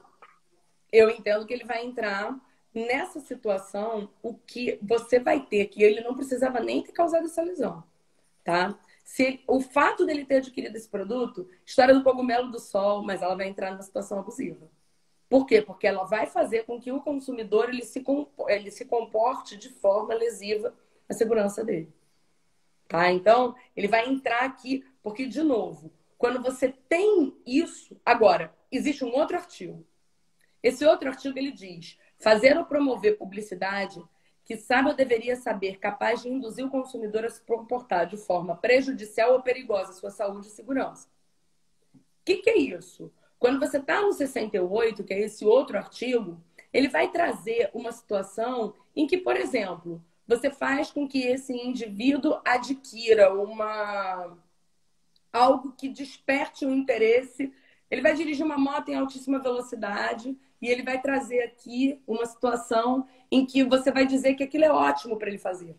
eu entendo que ele vai entrar nessa situação, o que você vai ter, que ele não precisava nem ter causado essa lesão, tá? Se o fato dele ter adquirido esse produto, história do cogumelo do sol, mas ela vai entrar numa situação abusiva. Por quê? Porque ela vai fazer com que o consumidor ele se, ele se comporte de forma lesiva à segurança dele. Tá? Então, ele vai entrar aqui, porque, de novo, quando você tem isso... Agora, existe um outro artigo. Esse outro artigo, ele diz, fazer ou promover publicidade que sabe ou deveria saber capaz de induzir o consumidor a se comportar de forma prejudicial ou perigosa à sua saúde e segurança. O que, que é isso? Quando você está no sessenta e oito, que é esse outro artigo, ele vai trazer uma situação em que, por exemplo, você faz com que esse indivíduo adquira uma... algo que desperte o interesse. Ele vai dirigir uma moto em altíssima velocidade e ele vai trazer aqui uma situação em que você vai dizer que aquilo é ótimo para ele fazer.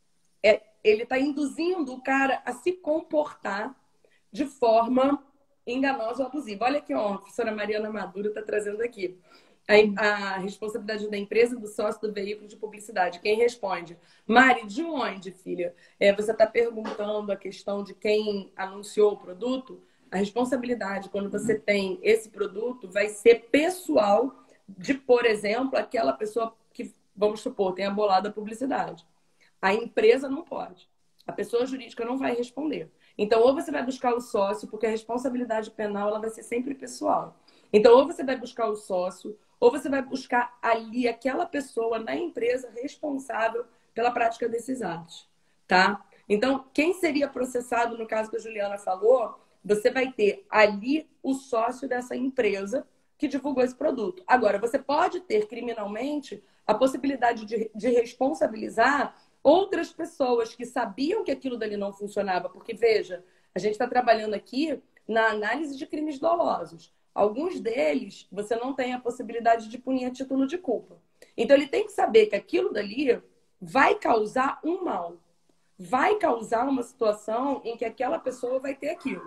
É, ele está induzindo o cara a se comportar de forma enganosa ou abusiva. Olha aqui, ó, a professora Mariana Maduro está trazendo aqui. A, a responsabilidade da empresa, do sócio do veículo de publicidade. Quem responde? Mari, de onde, filha? É, você está perguntando a questão de quem anunciou o produto? A responsabilidade, quando você tem esse produto, vai ser pessoal de, por exemplo, aquela pessoa que, vamos supor, tenha bolado a publicidade. A empresa não pode. A pessoa jurídica não vai responder. Então, ou você vai buscar o sócio, porque a responsabilidade penal ela vai ser sempre pessoal. Então, ou você vai buscar o sócio, ou você vai buscar ali aquela pessoa na empresa responsável pela prática desses atos, tá? Então, quem seria processado, no caso que a Juliana falou, você vai ter ali o sócio dessa empresa que divulgou esse produto. Agora, você pode ter criminalmente a possibilidade de, de responsabilizar outras pessoas que sabiam que aquilo dali não funcionava. Porque, veja, a gente está trabalhando aqui na análise de crimes dolosos. Alguns deles, você não tem a possibilidade de punir a título de culpa. Então, ele tem que saber que aquilo dali vai causar um mal. Vai causar uma situação em que aquela pessoa vai ter aquilo.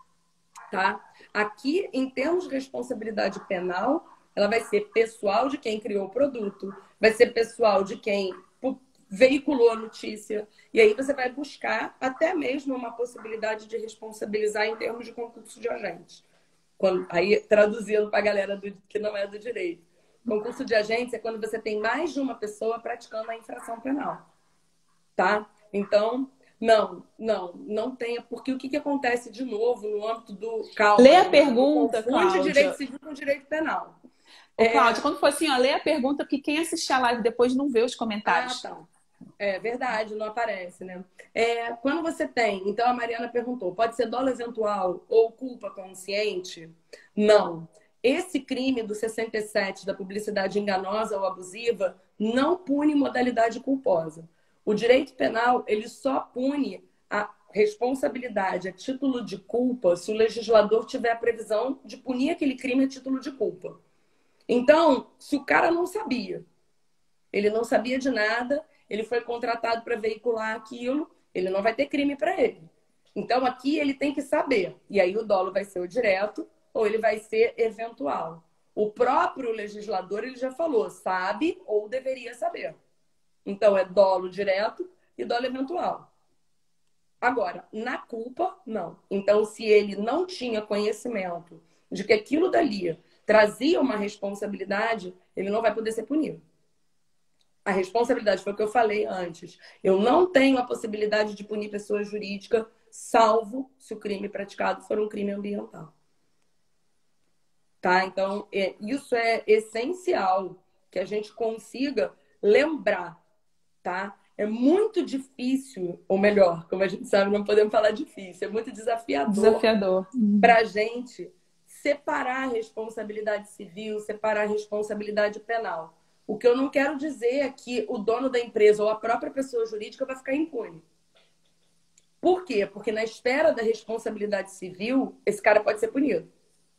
Tá? Aqui, em termos de responsabilidade penal, ela vai ser pessoal de quem criou o produto, vai ser pessoal de quem veiculou a notícia. E aí você vai buscar até mesmo uma possibilidade de responsabilizar em termos de concurso de agentes. Quando, aí, traduzindo para a galera do, que não é do direito. Concurso de agentes é quando você tem mais de uma pessoa praticando a infração penal. Tá? Então, não, não, não tenha. Porque o que, que acontece de novo no âmbito do... Calma, Lê a pergunta, confunde Cláudia. direito civil com direito penal. Ô, Cláudia, é... quando for assim, ó, lê a pergunta, porque quem assistir a live depois não vê os comentários. Ah, tá. É verdade, não aparece, né? É, quando você tem, então a Mariana perguntou, pode ser dolo eventual ou culpa consciente? Não. Esse crime do sessenta e sete da publicidade enganosa ou abusiva não pune modalidade culposa. O direito penal, ele só pune a responsabilidade a título de culpa se o legislador tiver a previsão de punir aquele crime a título de culpa. Então, se o cara não sabia, ele não sabia de nada, ele foi contratado para veicular aquilo, ele não vai ter crime para ele. Então, aqui ele tem que saber. E aí o dolo vai ser o direto ou ele vai ser eventual. O próprio legislador, ele já falou, sabe ou deveria saber. Então, é dolo direto e dolo eventual. Agora, na culpa, não. Então, se ele não tinha conhecimento de que aquilo dali trazia uma responsabilidade, ele não vai poder ser punido. A responsabilidade foi o que eu falei antes. Eu não tenho a possibilidade de punir pessoa jurídica, salvo se o crime praticado for um crime ambiental. tá? Então, é, isso é essencial, que a gente consiga lembrar, tá? É muito difícil, ou melhor, como a gente sabe, não podemos falar difícil, é muito desafiador Desafiador. Uhum. para a gente separar a responsabilidade civil, separar a responsabilidade penal. O que eu não quero dizer é que o dono da empresa ou a própria pessoa jurídica vai ficar impune. Por quê? Porque na esfera da responsabilidade civil, esse cara pode ser punido.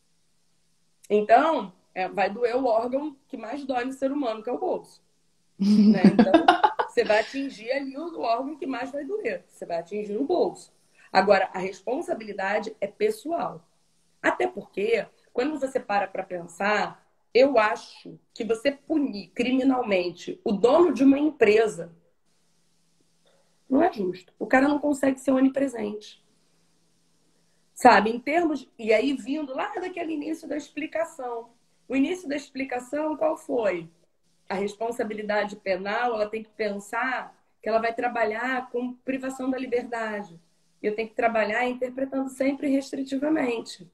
Então, é, vai doer o órgão que mais dói no ser humano, que é o bolso. Né? Então, você vai atingir ali o órgão que mais vai doer. Você vai atingir o bolso. Agora, a responsabilidade é pessoal. Até porque, quando você para para pensar, eu acho que você punir criminalmente o dono de uma empresa não é justo. O cara não consegue ser onipresente. Sabe, em termos... E aí, vindo lá daquele início da explicação. O início da explicação, qual foi? A responsabilidade penal, ela tem que pensar que ela vai trabalhar com privação da liberdade. Eu tenho que trabalhar interpretando sempre restritivamente.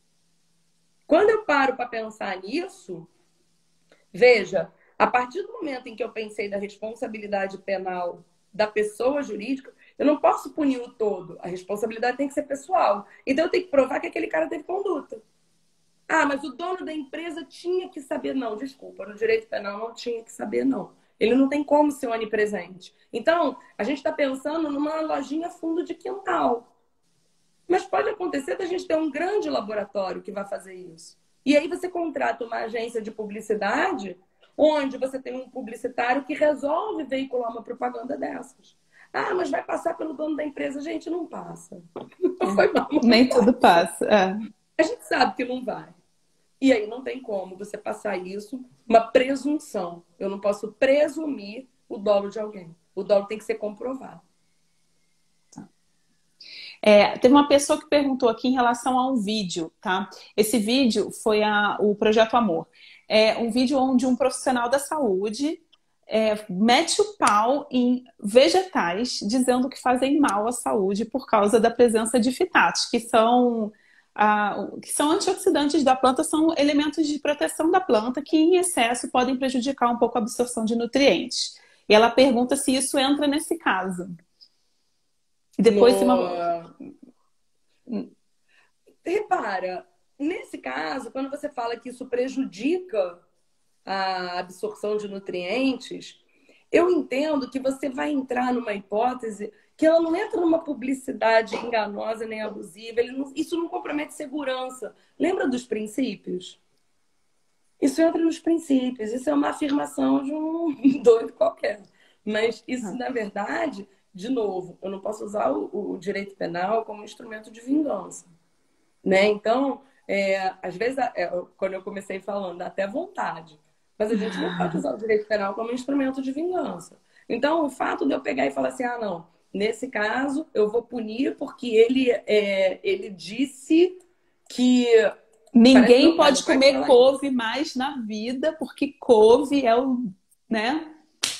Quando eu paro para pensar nisso, veja, a partir do momento em que eu pensei da responsabilidade penal da pessoa jurídica, eu não posso punir o todo. A responsabilidade tem que ser pessoal. Então eu tenho que provar que aquele cara teve conduta. Ah, mas o dono da empresa tinha que saber. Não, desculpa, no direito penal não tinha que saber, não. Ele não tem como ser onipresente. Então, a gente está pensando numa lojinha fundo de quintal. Mas pode acontecer da gente ter um grande laboratório que vai fazer isso. E aí você contrata uma agência de publicidade, onde você tem um publicitário que resolve veicular uma propaganda dessas. Ah, mas vai passar pelo dono da empresa. Gente, não passa. Não foi mal, não Nem vai. tudo passa. É. A gente sabe que não vai. E aí não tem como você passar isso, uma presunção. Eu não posso presumir o dolo de alguém. O dolo tem que ser comprovado. É, teve uma pessoa que perguntou aqui em relação a um vídeo, tá? Esse vídeo foi a, o Projeto Amor. É um vídeo onde um profissional da saúde é, mete o pau em vegetais, dizendo que fazem mal à saúde por causa da presença de fitatos, que são, ah, que são antioxidantes da planta, são elementos de proteção da planta que, em excesso, podem prejudicar um pouco a absorção de nutrientes. E ela pergunta se isso entra nesse caso. E depois No... uma... Repara, nesse caso, quando você fala que isso prejudica a absorção de nutrientes, eu entendo que você vai entrar numa hipótese que ela não entra numa publicidade enganosa nem abusiva. Ele não... Isso não compromete segurança. Lembra dos princípios? Isso entra nos princípios. Isso é uma afirmação de um doido qualquer. Mas isso, na verdade, de novo, eu não posso usar o, o direito penal como instrumento de vingança. Né? Então, é, às vezes, é, quando eu comecei falando, dá até vontade. Mas a gente não pode usar o direito penal como instrumento de vingança. Então, o fato de eu pegar e falar assim, ah, não, nesse caso eu vou punir porque ele, é, ele disse que... Ninguém pode comer couve isso. mais na vida, porque couve é o... né?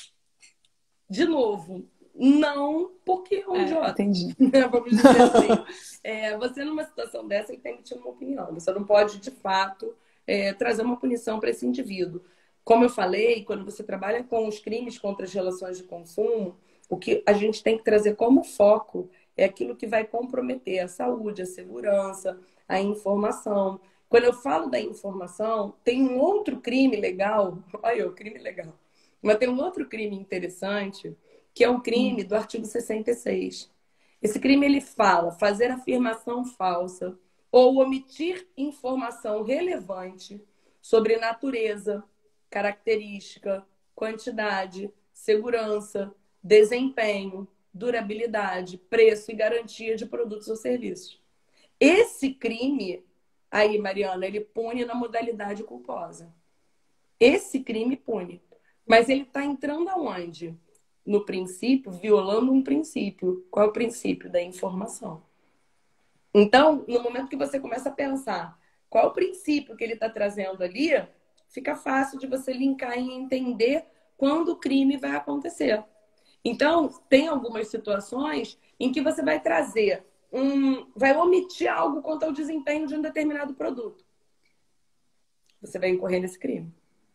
De novo, não porque é um é, idiota. Entendi. Vamos dizer assim. É, você, numa situação dessa, ele tem que ter uma opinião. Você não pode, de fato, é, trazer uma punição para esse indivíduo. Como eu falei, quando você trabalha com os crimes contra as relações de consumo, o que a gente tem que trazer como foco é aquilo que vai comprometer a saúde, a segurança, a informação. Quando eu falo da informação, tem um outro crime legal, olha o crime legal, mas tem um outro crime interessante, que é o crime do artigo sessenta e seis. Esse crime ele fala fazer afirmação falsa ou omitir informação relevante sobre natureza, característica, quantidade, segurança, desempenho, durabilidade, preço e garantia de produtos ou serviços. Esse crime, aí, Mariana, ele pune na modalidade culposa. Esse crime pune. Mas ele está entrando aonde? No princípio, violando um princípio. Qual é o princípio? Da informação. Então, no momento que você começa a pensar qual é o princípio que ele está trazendo ali, fica fácil de você linkar e entender quando o crime vai acontecer. Então, tem algumas situações em que você vai trazer, um, vai omitir algo quanto ao desempenho de um determinado produto. você vai incorrer nesse crime.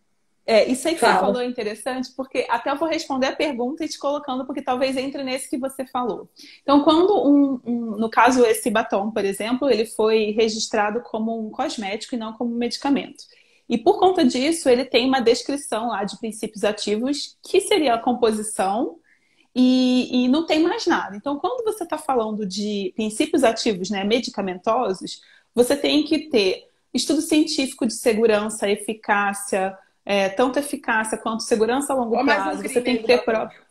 É, isso aí que Fala. você falou é interessante, porque até eu vou responder a pergunta e te colocando, porque talvez entre nesse que você falou. Então, quando um, um, no caso, esse batom, por exemplo, ele foi registrado como um cosmético e não como um medicamento. E por conta disso, ele tem uma descrição lá de princípios ativos, que seria a composição, e, e não tem mais nada. Então, quando você está falando de princípios ativos, né, medicamentosos, você tem que ter estudo científico de segurança, eficácia, é, tanto eficácia quanto segurança a longo Ó, mais um prazo. Você crime tem aí que do ter batom. prova.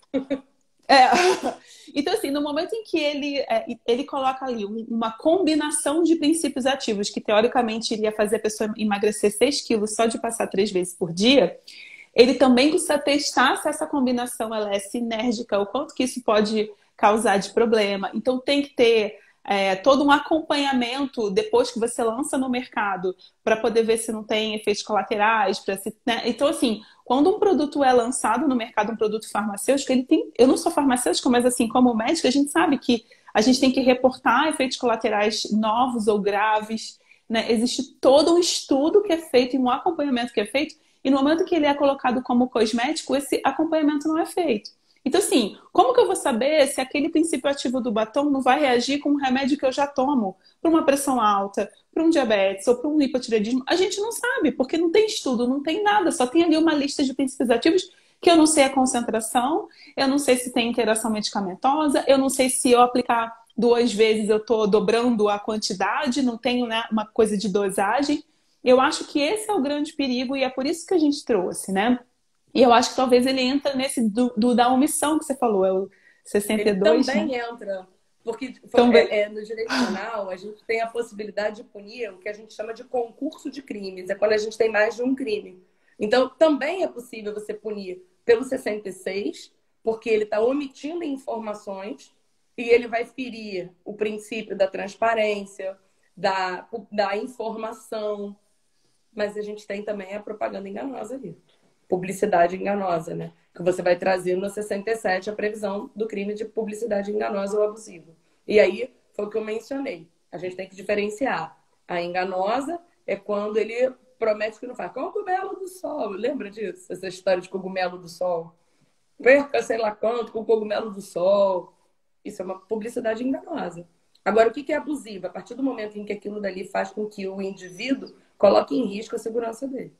É. Então, assim, no momento em que ele, é, ele coloca ali um- uma combinação de princípios ativos, que teoricamente iria fazer a pessoa emagrecer seis quilos só de passar três vezes por dia, ele também precisa testar se essa combinação ela é sinérgica, o quanto que isso pode causar de problema. Então, tem que ter é, todo um acompanhamento depois que você lança no mercado para poder ver se não tem efeitos colaterais. Pra se, né? Então, assim, quando um produto é lançado no mercado, um produto farmacêutico, ele tem. Eu não sou farmacêutica, mas assim, como médica, a gente sabe que a gente tem que reportar efeitos colaterais novos ou graves. Né? Existe todo um estudo que é feito e um acompanhamento que é feito, e no momento que ele é colocado como cosmético, esse acompanhamento não é feito. Então, assim, como que eu vou saber se aquele princípio ativo do batom não vai reagir com um remédio que eu já tomo para uma pressão alta, para um diabetes ou para um hipotireoidismo? A gente não sabe, porque não tem estudo, não tem nada, só tem ali uma lista de princípios ativos que eu não sei a concentração, eu não sei se tem interação medicamentosa, eu não sei se eu aplicar duas vezes eu estou dobrando a quantidade, não tenho, né, uma coisa de dosagem. Eu acho que esse é o grande perigo e é por isso que a gente trouxe, né? E eu acho que talvez ele entra nesse do, do- da omissão que você falou, é o sessenta e Ele dois, né? também entra, porque Também. é, é, no direito penal a gente tem a possibilidade de punir o que a gente chama de concurso de crimes, é quando a gente tem mais de um crime. Então, também é possível você punir pelo sessenta e seis, porque ele está omitindo informações e ele vai ferir o princípio da transparência, da, da informação, mas a gente tem também a propaganda enganosa ali. Publicidade enganosa, né? Que você vai trazer no sessenta e sete a previsão do crime de publicidade enganosa ou abusiva. E aí, foi o que eu mencionei. A gente tem que diferenciar. A enganosa é quando ele promete que não faz. Cogumelo do sol. Lembra disso? Essa história de cogumelo do sol. Perca sei lá quanto com cogumelo do sol. Isso é uma publicidade enganosa. Agora, o que é abusivo? A partir do momento em que aquilo dali faz com que o indivíduo coloque em risco a segurança dele.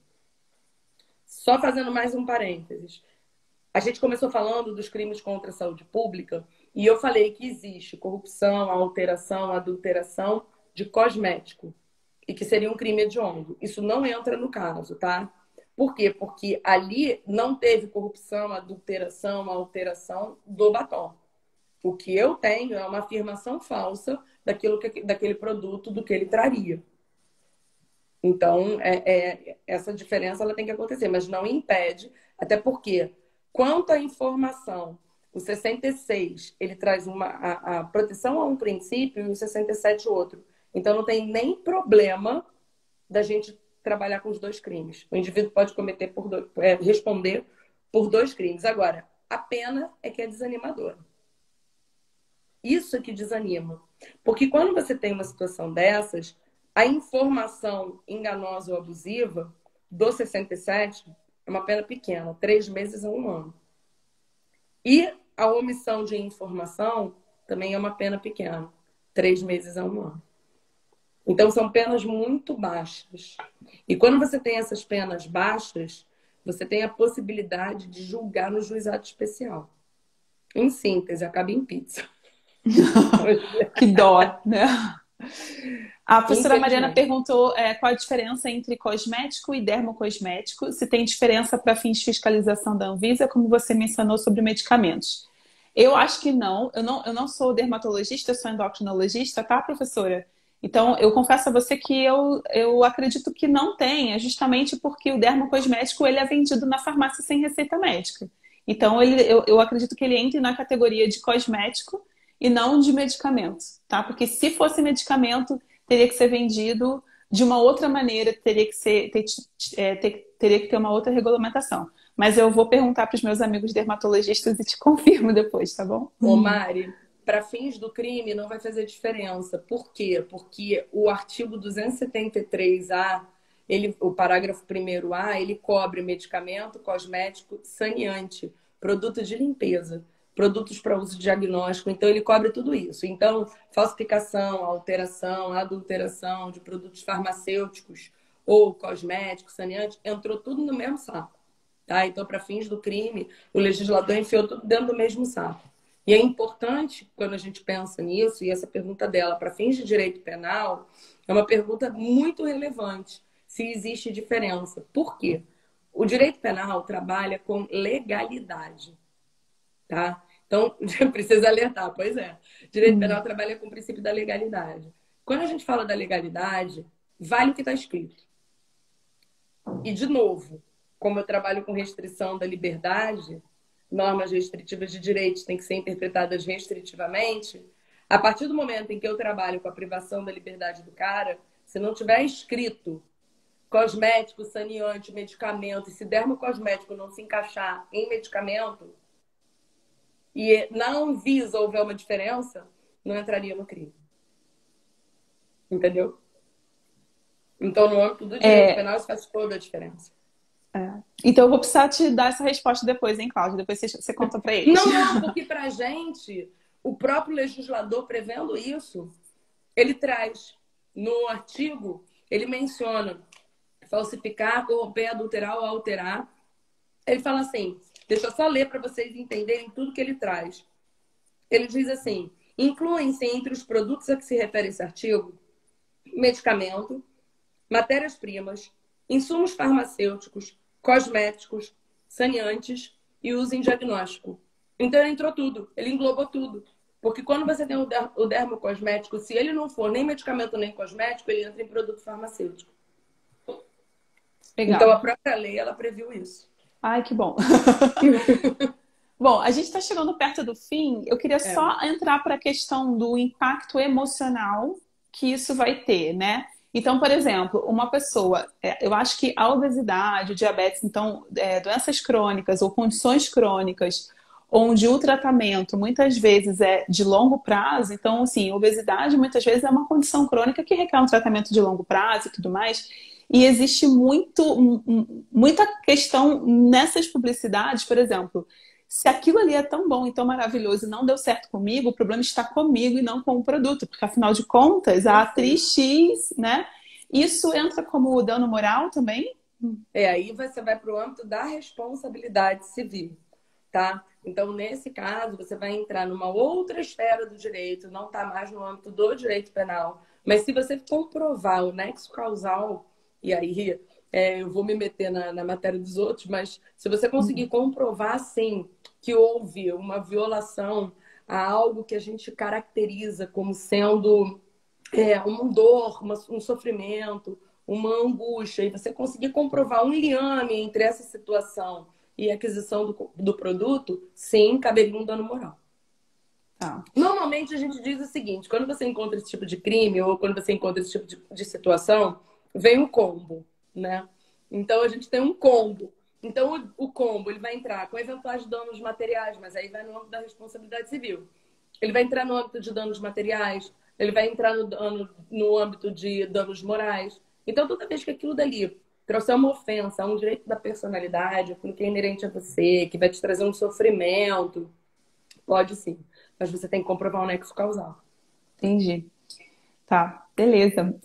Só fazendo mais um parênteses. A gente começou falando dos crimes contra a saúde pública e eu falei que existe corrupção, alteração, adulteração de cosmético e que seria um crime hediondo. Isso não entra no caso, tá? Por quê? Porque ali não teve corrupção, adulteração, alteração do batom. O que eu tenho é uma afirmação falsa daquilo que, daquele produto, do que ele traria. Então, é, é, essa diferença ela tem que acontecer, mas não impede, até porque, quanto à informação, o sessenta e seis ele traz uma, a, a proteção a um princípio e o sessenta e sete outro. Então, não tem nem problema da gente trabalhar com os dois crimes. O indivíduo pode cometer por dois, é, responder por dois crimes. Agora, a pena é que é desanimadora. Isso é que desanima. Porque quando você tem uma situação dessas, a informação enganosa ou abusiva do sessenta e sete é uma pena pequena, três meses a um ano. E a omissão de informação também é uma pena pequena, três meses a um ano. Então, são penas muito baixas. E quando você tem essas penas baixas, você tem a possibilidade de julgar no juizado especial. Em síntese, acaba em pizza. Que dó, né? A professora Mariana Infelizmente. perguntou é, qual a diferença entre cosmético e dermocosmético, se tem diferença para fins de fiscalização da Anvisa, como você mencionou sobre medicamentos. Eu acho que não. Eu não, eu não sou dermatologista, eu sou endocrinologista, tá, professora? Então, eu confesso a você que eu, eu acredito que não tenha, justamente porque o dermocosmético ele é vendido na farmácia sem receita médica. Então, ele, eu, eu acredito que ele entre na categoria de cosmético e não de medicamento, tá? Porque se fosse medicamento, teria que ser vendido de uma outra maneira, teria que ser, ter, é, ter, teria que ter uma outra regulamentação. Mas eu vou perguntar para os meus amigos dermatologistas e te confirmo depois, tá bom? Ô, Mari, para fins do crime não vai fazer diferença. Por quê? Porque o artigo duzentos e setenta e três A, ele, o parágrafo primeiro A, ele cobre medicamento, cosmético, saneante, produto de limpeza, produtos para uso diagnóstico. Então, ele cobre tudo isso. Então, falsificação, alteração, adulteração de produtos farmacêuticos ou cosméticos, saneantes, entrou tudo no mesmo saco. Tá? Então, para fins do crime, o legislador enfiou tudo dentro do mesmo saco. E é importante, quando a gente pensa nisso, e essa pergunta dela, para fins de direito penal, é uma pergunta muito relevante, se existe diferença. Por quê? O direito penal trabalha com legalidade, tá? Então, precisa alertar, pois é. Direito penal trabalha com o princípio da legalidade. Quando a gente fala da legalidade, vale o que está escrito. E, de novo, como eu trabalho com restrição da liberdade, normas restritivas de direitos têm que ser interpretadas restritivamente, a partir do momento em que eu trabalho com a privação da liberdade do cara, se não tiver escrito cosmético, saneante, medicamento, e se dermocosmético não se encaixar em medicamento, e na Anvisa houver uma diferença, não entraria no crime. Entendeu? Então, no âmbito do direito É, penal, isso faz toda a diferença. é. Então eu vou precisar te dar essa resposta depois, hein, Cláudia? Depois você, você conta pra eles. Não, não, porque pra gente, o próprio legislador prevendo isso, ele traz no artigo, ele menciona falsificar, corromper, adulterar ou alterar. Ele fala assim, deixa eu só ler para vocês entenderem tudo que ele traz. Ele diz assim, incluem-se entre os produtos a que se refere esse artigo, medicamento, matérias-primas, insumos farmacêuticos, cosméticos, saneantes e uso em diagnóstico. Então ele entrou tudo, ele englobou tudo. Porque quando você tem o dermocosmético, se ele não for nem medicamento nem cosmético, ele entra em produto farmacêutico. Legal. Então a própria lei, ela previu isso. Ai, que bom. Bom, a gente está chegando perto do fim. Eu queria É. só entrar para a questão do impacto emocional que isso vai ter, né? Então, por exemplo, uma pessoa, é, eu acho que a obesidade, o diabetes, então, é, doenças crônicas ou condições crônicas, onde o tratamento muitas vezes é de longo prazo, então, assim, obesidade muitas vezes é uma condição crônica que requer um tratamento de longo prazo e tudo mais. E existe muito, muita questão nessas publicidades, por exemplo, se aquilo ali é tão bom e tão maravilhoso e não deu certo comigo, o problema está comigo e não com o produto, porque afinal de contas, a atriz X, né? Isso entra como dano moral também? É, aí você vai para o âmbito da responsabilidade civil, tá? Então, nesse caso, você vai entrar numa outra esfera do direito, não está mais no âmbito do direito penal. Mas se você comprovar o nexo causal, e aí é, eu vou me meter na, na matéria dos outros, mas se você conseguir comprovar, sim, que houve uma violação a algo que a gente caracteriza como sendo é, uma dor, uma, um sofrimento, uma angústia, e você conseguir comprovar um liame entre essa situação e a aquisição do, do produto, sim, caberia um dano moral. Tá. Normalmente a gente diz o seguinte, quando você encontra esse tipo de crime ou quando você encontra esse tipo de, de situação, vem um combo, né? Então a gente tem um combo. Então o, o combo ele vai entrar com eventuais danos materiais, mas aí vai no âmbito da responsabilidade civil. Ele vai entrar no âmbito de danos materiais, ele vai entrar no, no, no âmbito de danos morais. Então toda vez que aquilo dali trouxer uma ofensa a um direito da personalidade, aquilo que é inerente a você, que vai te trazer um sofrimento, pode sim. Mas você tem que comprovar o nexo causal. Entendi. Tá, beleza.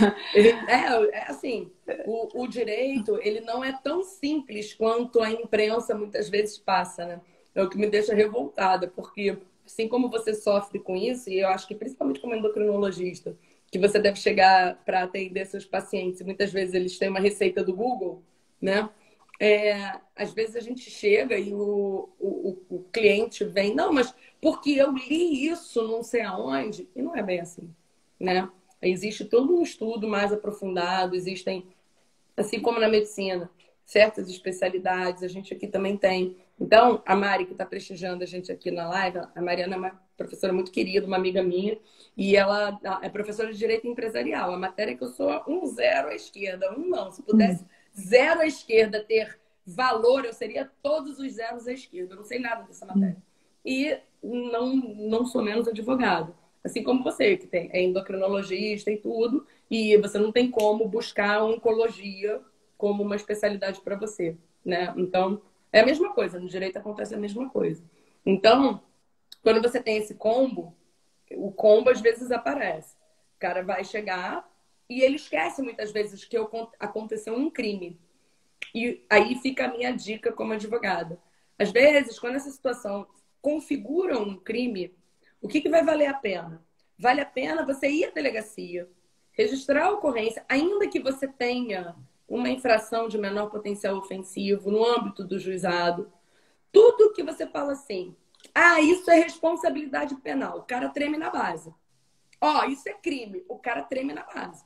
É, é assim, o, o direito, ele não é tão simples quanto a imprensa muitas vezes passa, né? É o que me deixa revoltada, porque assim como você sofre com isso, e eu acho que principalmente como endocrinologista, que você deve chegar para atender seus pacientes, e muitas vezes eles têm uma receita do Google, né? É, às vezes a gente chega e o, o, o cliente vem, não, mas porque eu li isso não sei aonde, e não é bem assim, né? Existe todo um estudo mais aprofundado, existem, assim como na medicina, certas especialidades, a gente aqui também tem. Então, a Mari, que está prestigiando a gente aqui na live, a Mariana é uma professora muito querida, uma amiga minha, e ela é professora de Direito Empresarial. A matéria é que eu sou um zero à esquerda, um não. Se pudesse zero à esquerda ter valor, eu seria todos os zeros à esquerda. Eu não sei nada dessa matéria. E não, não sou menos advogado. Assim como você, que tem, é endocrinologista e tudo. e você não tem como buscar a oncologia como uma especialidade para você, né? Então, é a mesma coisa, no direito acontece a mesma coisa. Então, quando você tem esse combo, o combo às vezes aparece. O cara vai chegar e ele esquece muitas vezes que aconteceu um crime. E aí fica a minha dica como advogada. Às vezes, quando essa situação configura um crime, o que, que vai valer a pena? Vale a pena você ir à delegacia, registrar a ocorrência, ainda que você tenha uma infração de menor potencial ofensivo no âmbito do juizado. Tudo que você fala assim, ah, isso é responsabilidade penal, o cara treme na base. Ó, isso é crime, o cara treme na base.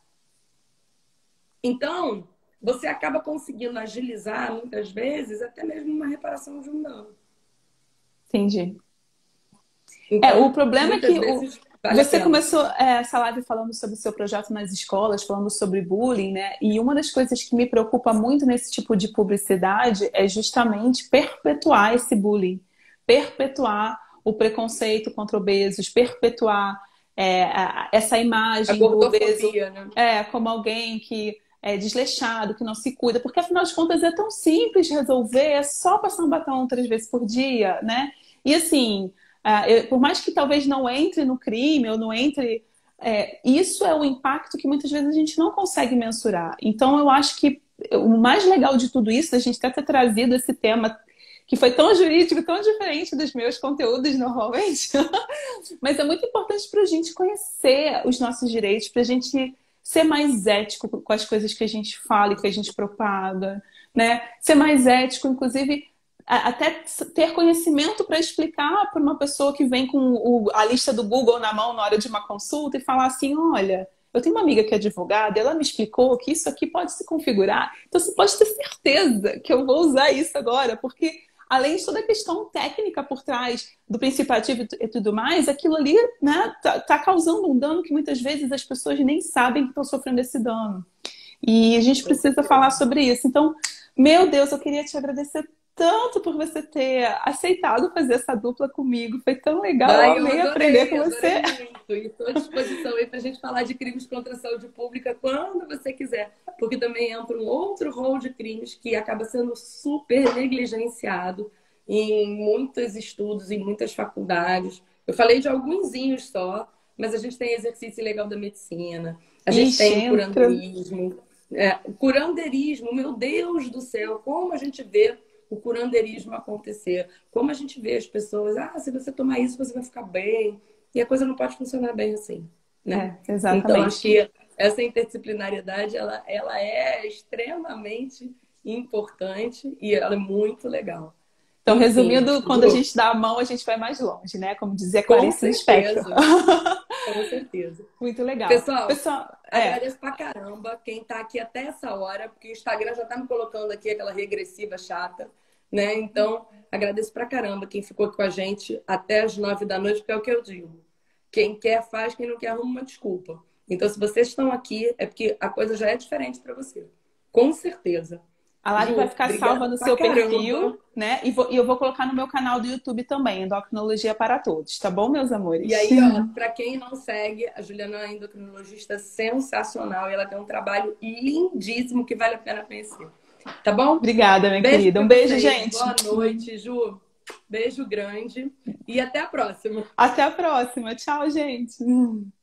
Então, você acaba conseguindo agilizar, muitas vezes, até mesmo uma reparação de um dano. Entendi. Então, é, o problema é que o, vale você começou é, essa live falando sobre o seu projeto nas escolas, falando sobre bullying, né? E uma das coisas que me preocupa muito nesse tipo de publicidade é justamente perpetuar esse bullying. Perpetuar o preconceito contra obesos, perpetuar é, essa imagem do obeso, né? é, como alguém que é desleixado, que não se cuida, porque afinal de contas é tão simples resolver, é só passar um batom três vezes por dia, né? E assim, uh, eu, por mais que talvez não entre no crime ou não entre, é, isso é um impacto que muitas vezes a gente não consegue mensurar. Então eu acho que o mais legal de tudo isso, a gente até ter trazido esse tema que foi tão jurídico, tão diferente dos meus conteúdos normalmente, mas é muito importante para a gente conhecer os nossos direitos, para a gente ser mais ético com as coisas que a gente fala e que a gente propaga, né? Ser mais ético, inclusive, até ter conhecimento para explicar para uma pessoa que vem com o, a lista do Google na mão na hora de uma consulta e falar assim, olha, eu tenho uma amiga que é advogada, ela me explicou que isso aqui pode se configurar, então você pode ter certeza que eu vou usar isso agora, porque além de toda a questão técnica por trás do princípio ativo e tudo mais, aquilo ali, né, tá, tá causando um dano que muitas vezes as pessoas nem sabem que estão sofrendo esse dano. E a gente precisa falar sobre isso. Então, meu Deus, eu queria te agradecer tanto por você ter aceitado fazer essa dupla comigo. Foi tão legal, Ai, eu amei adorei, aprender com você. Muito. E estou à disposição aí para a gente falar de crimes contra a saúde pública quando você quiser. Porque também entra um outro rol de crimes que acaba sendo super negligenciado em muitos estudos, em muitas faculdades. Eu falei de algunzinhos só, mas a gente tem exercício ilegal da medicina, a gente Ixi, tem curandeirismo. É, o curandeirismo, meu Deus do céu, como a gente vê o curandeirismo acontecer. Como a gente vê as pessoas, ah, se você tomar isso, você vai ficar bem. E a coisa não pode funcionar bem assim, né? É, exatamente. Então, acho que essa interdisciplinariedade, ela, ela é extremamente importante e ela é muito legal. Então, Enfim, resumindo, quando Ju, a gente dá a mão, a gente vai mais longe, né? Como dizia com Clarice Lispector. Com certeza. Muito legal. Pessoal, Pessoal é. agradeço pra caramba quem tá aqui até essa hora, porque o Instagram já tá me colocando aqui aquela regressiva chata, né? Então, agradeço pra caramba quem ficou aqui com a gente até as nove da noite, porque é o que eu digo. Quem quer faz, quem não quer arruma uma desculpa. Então, se vocês estão aqui, é porque a coisa já é diferente para você. Com certeza. A live Ju, vai ficar salva no seu caramba. perfil, né? E, vou, e eu vou colocar no meu canal do YouTube também, Endocrinologia para Todos, tá bom, meus amores? E aí, ó, para quem não segue, a Juliana é uma endocrinologista sensacional e ela tem um trabalho lindíssimo que vale a pena conhecer. Tá bom? Obrigada, minha beijo querida. Um beijo, vocês. gente. Boa noite, Ju. Beijo grande e até a próxima. Até a próxima. Tchau, gente.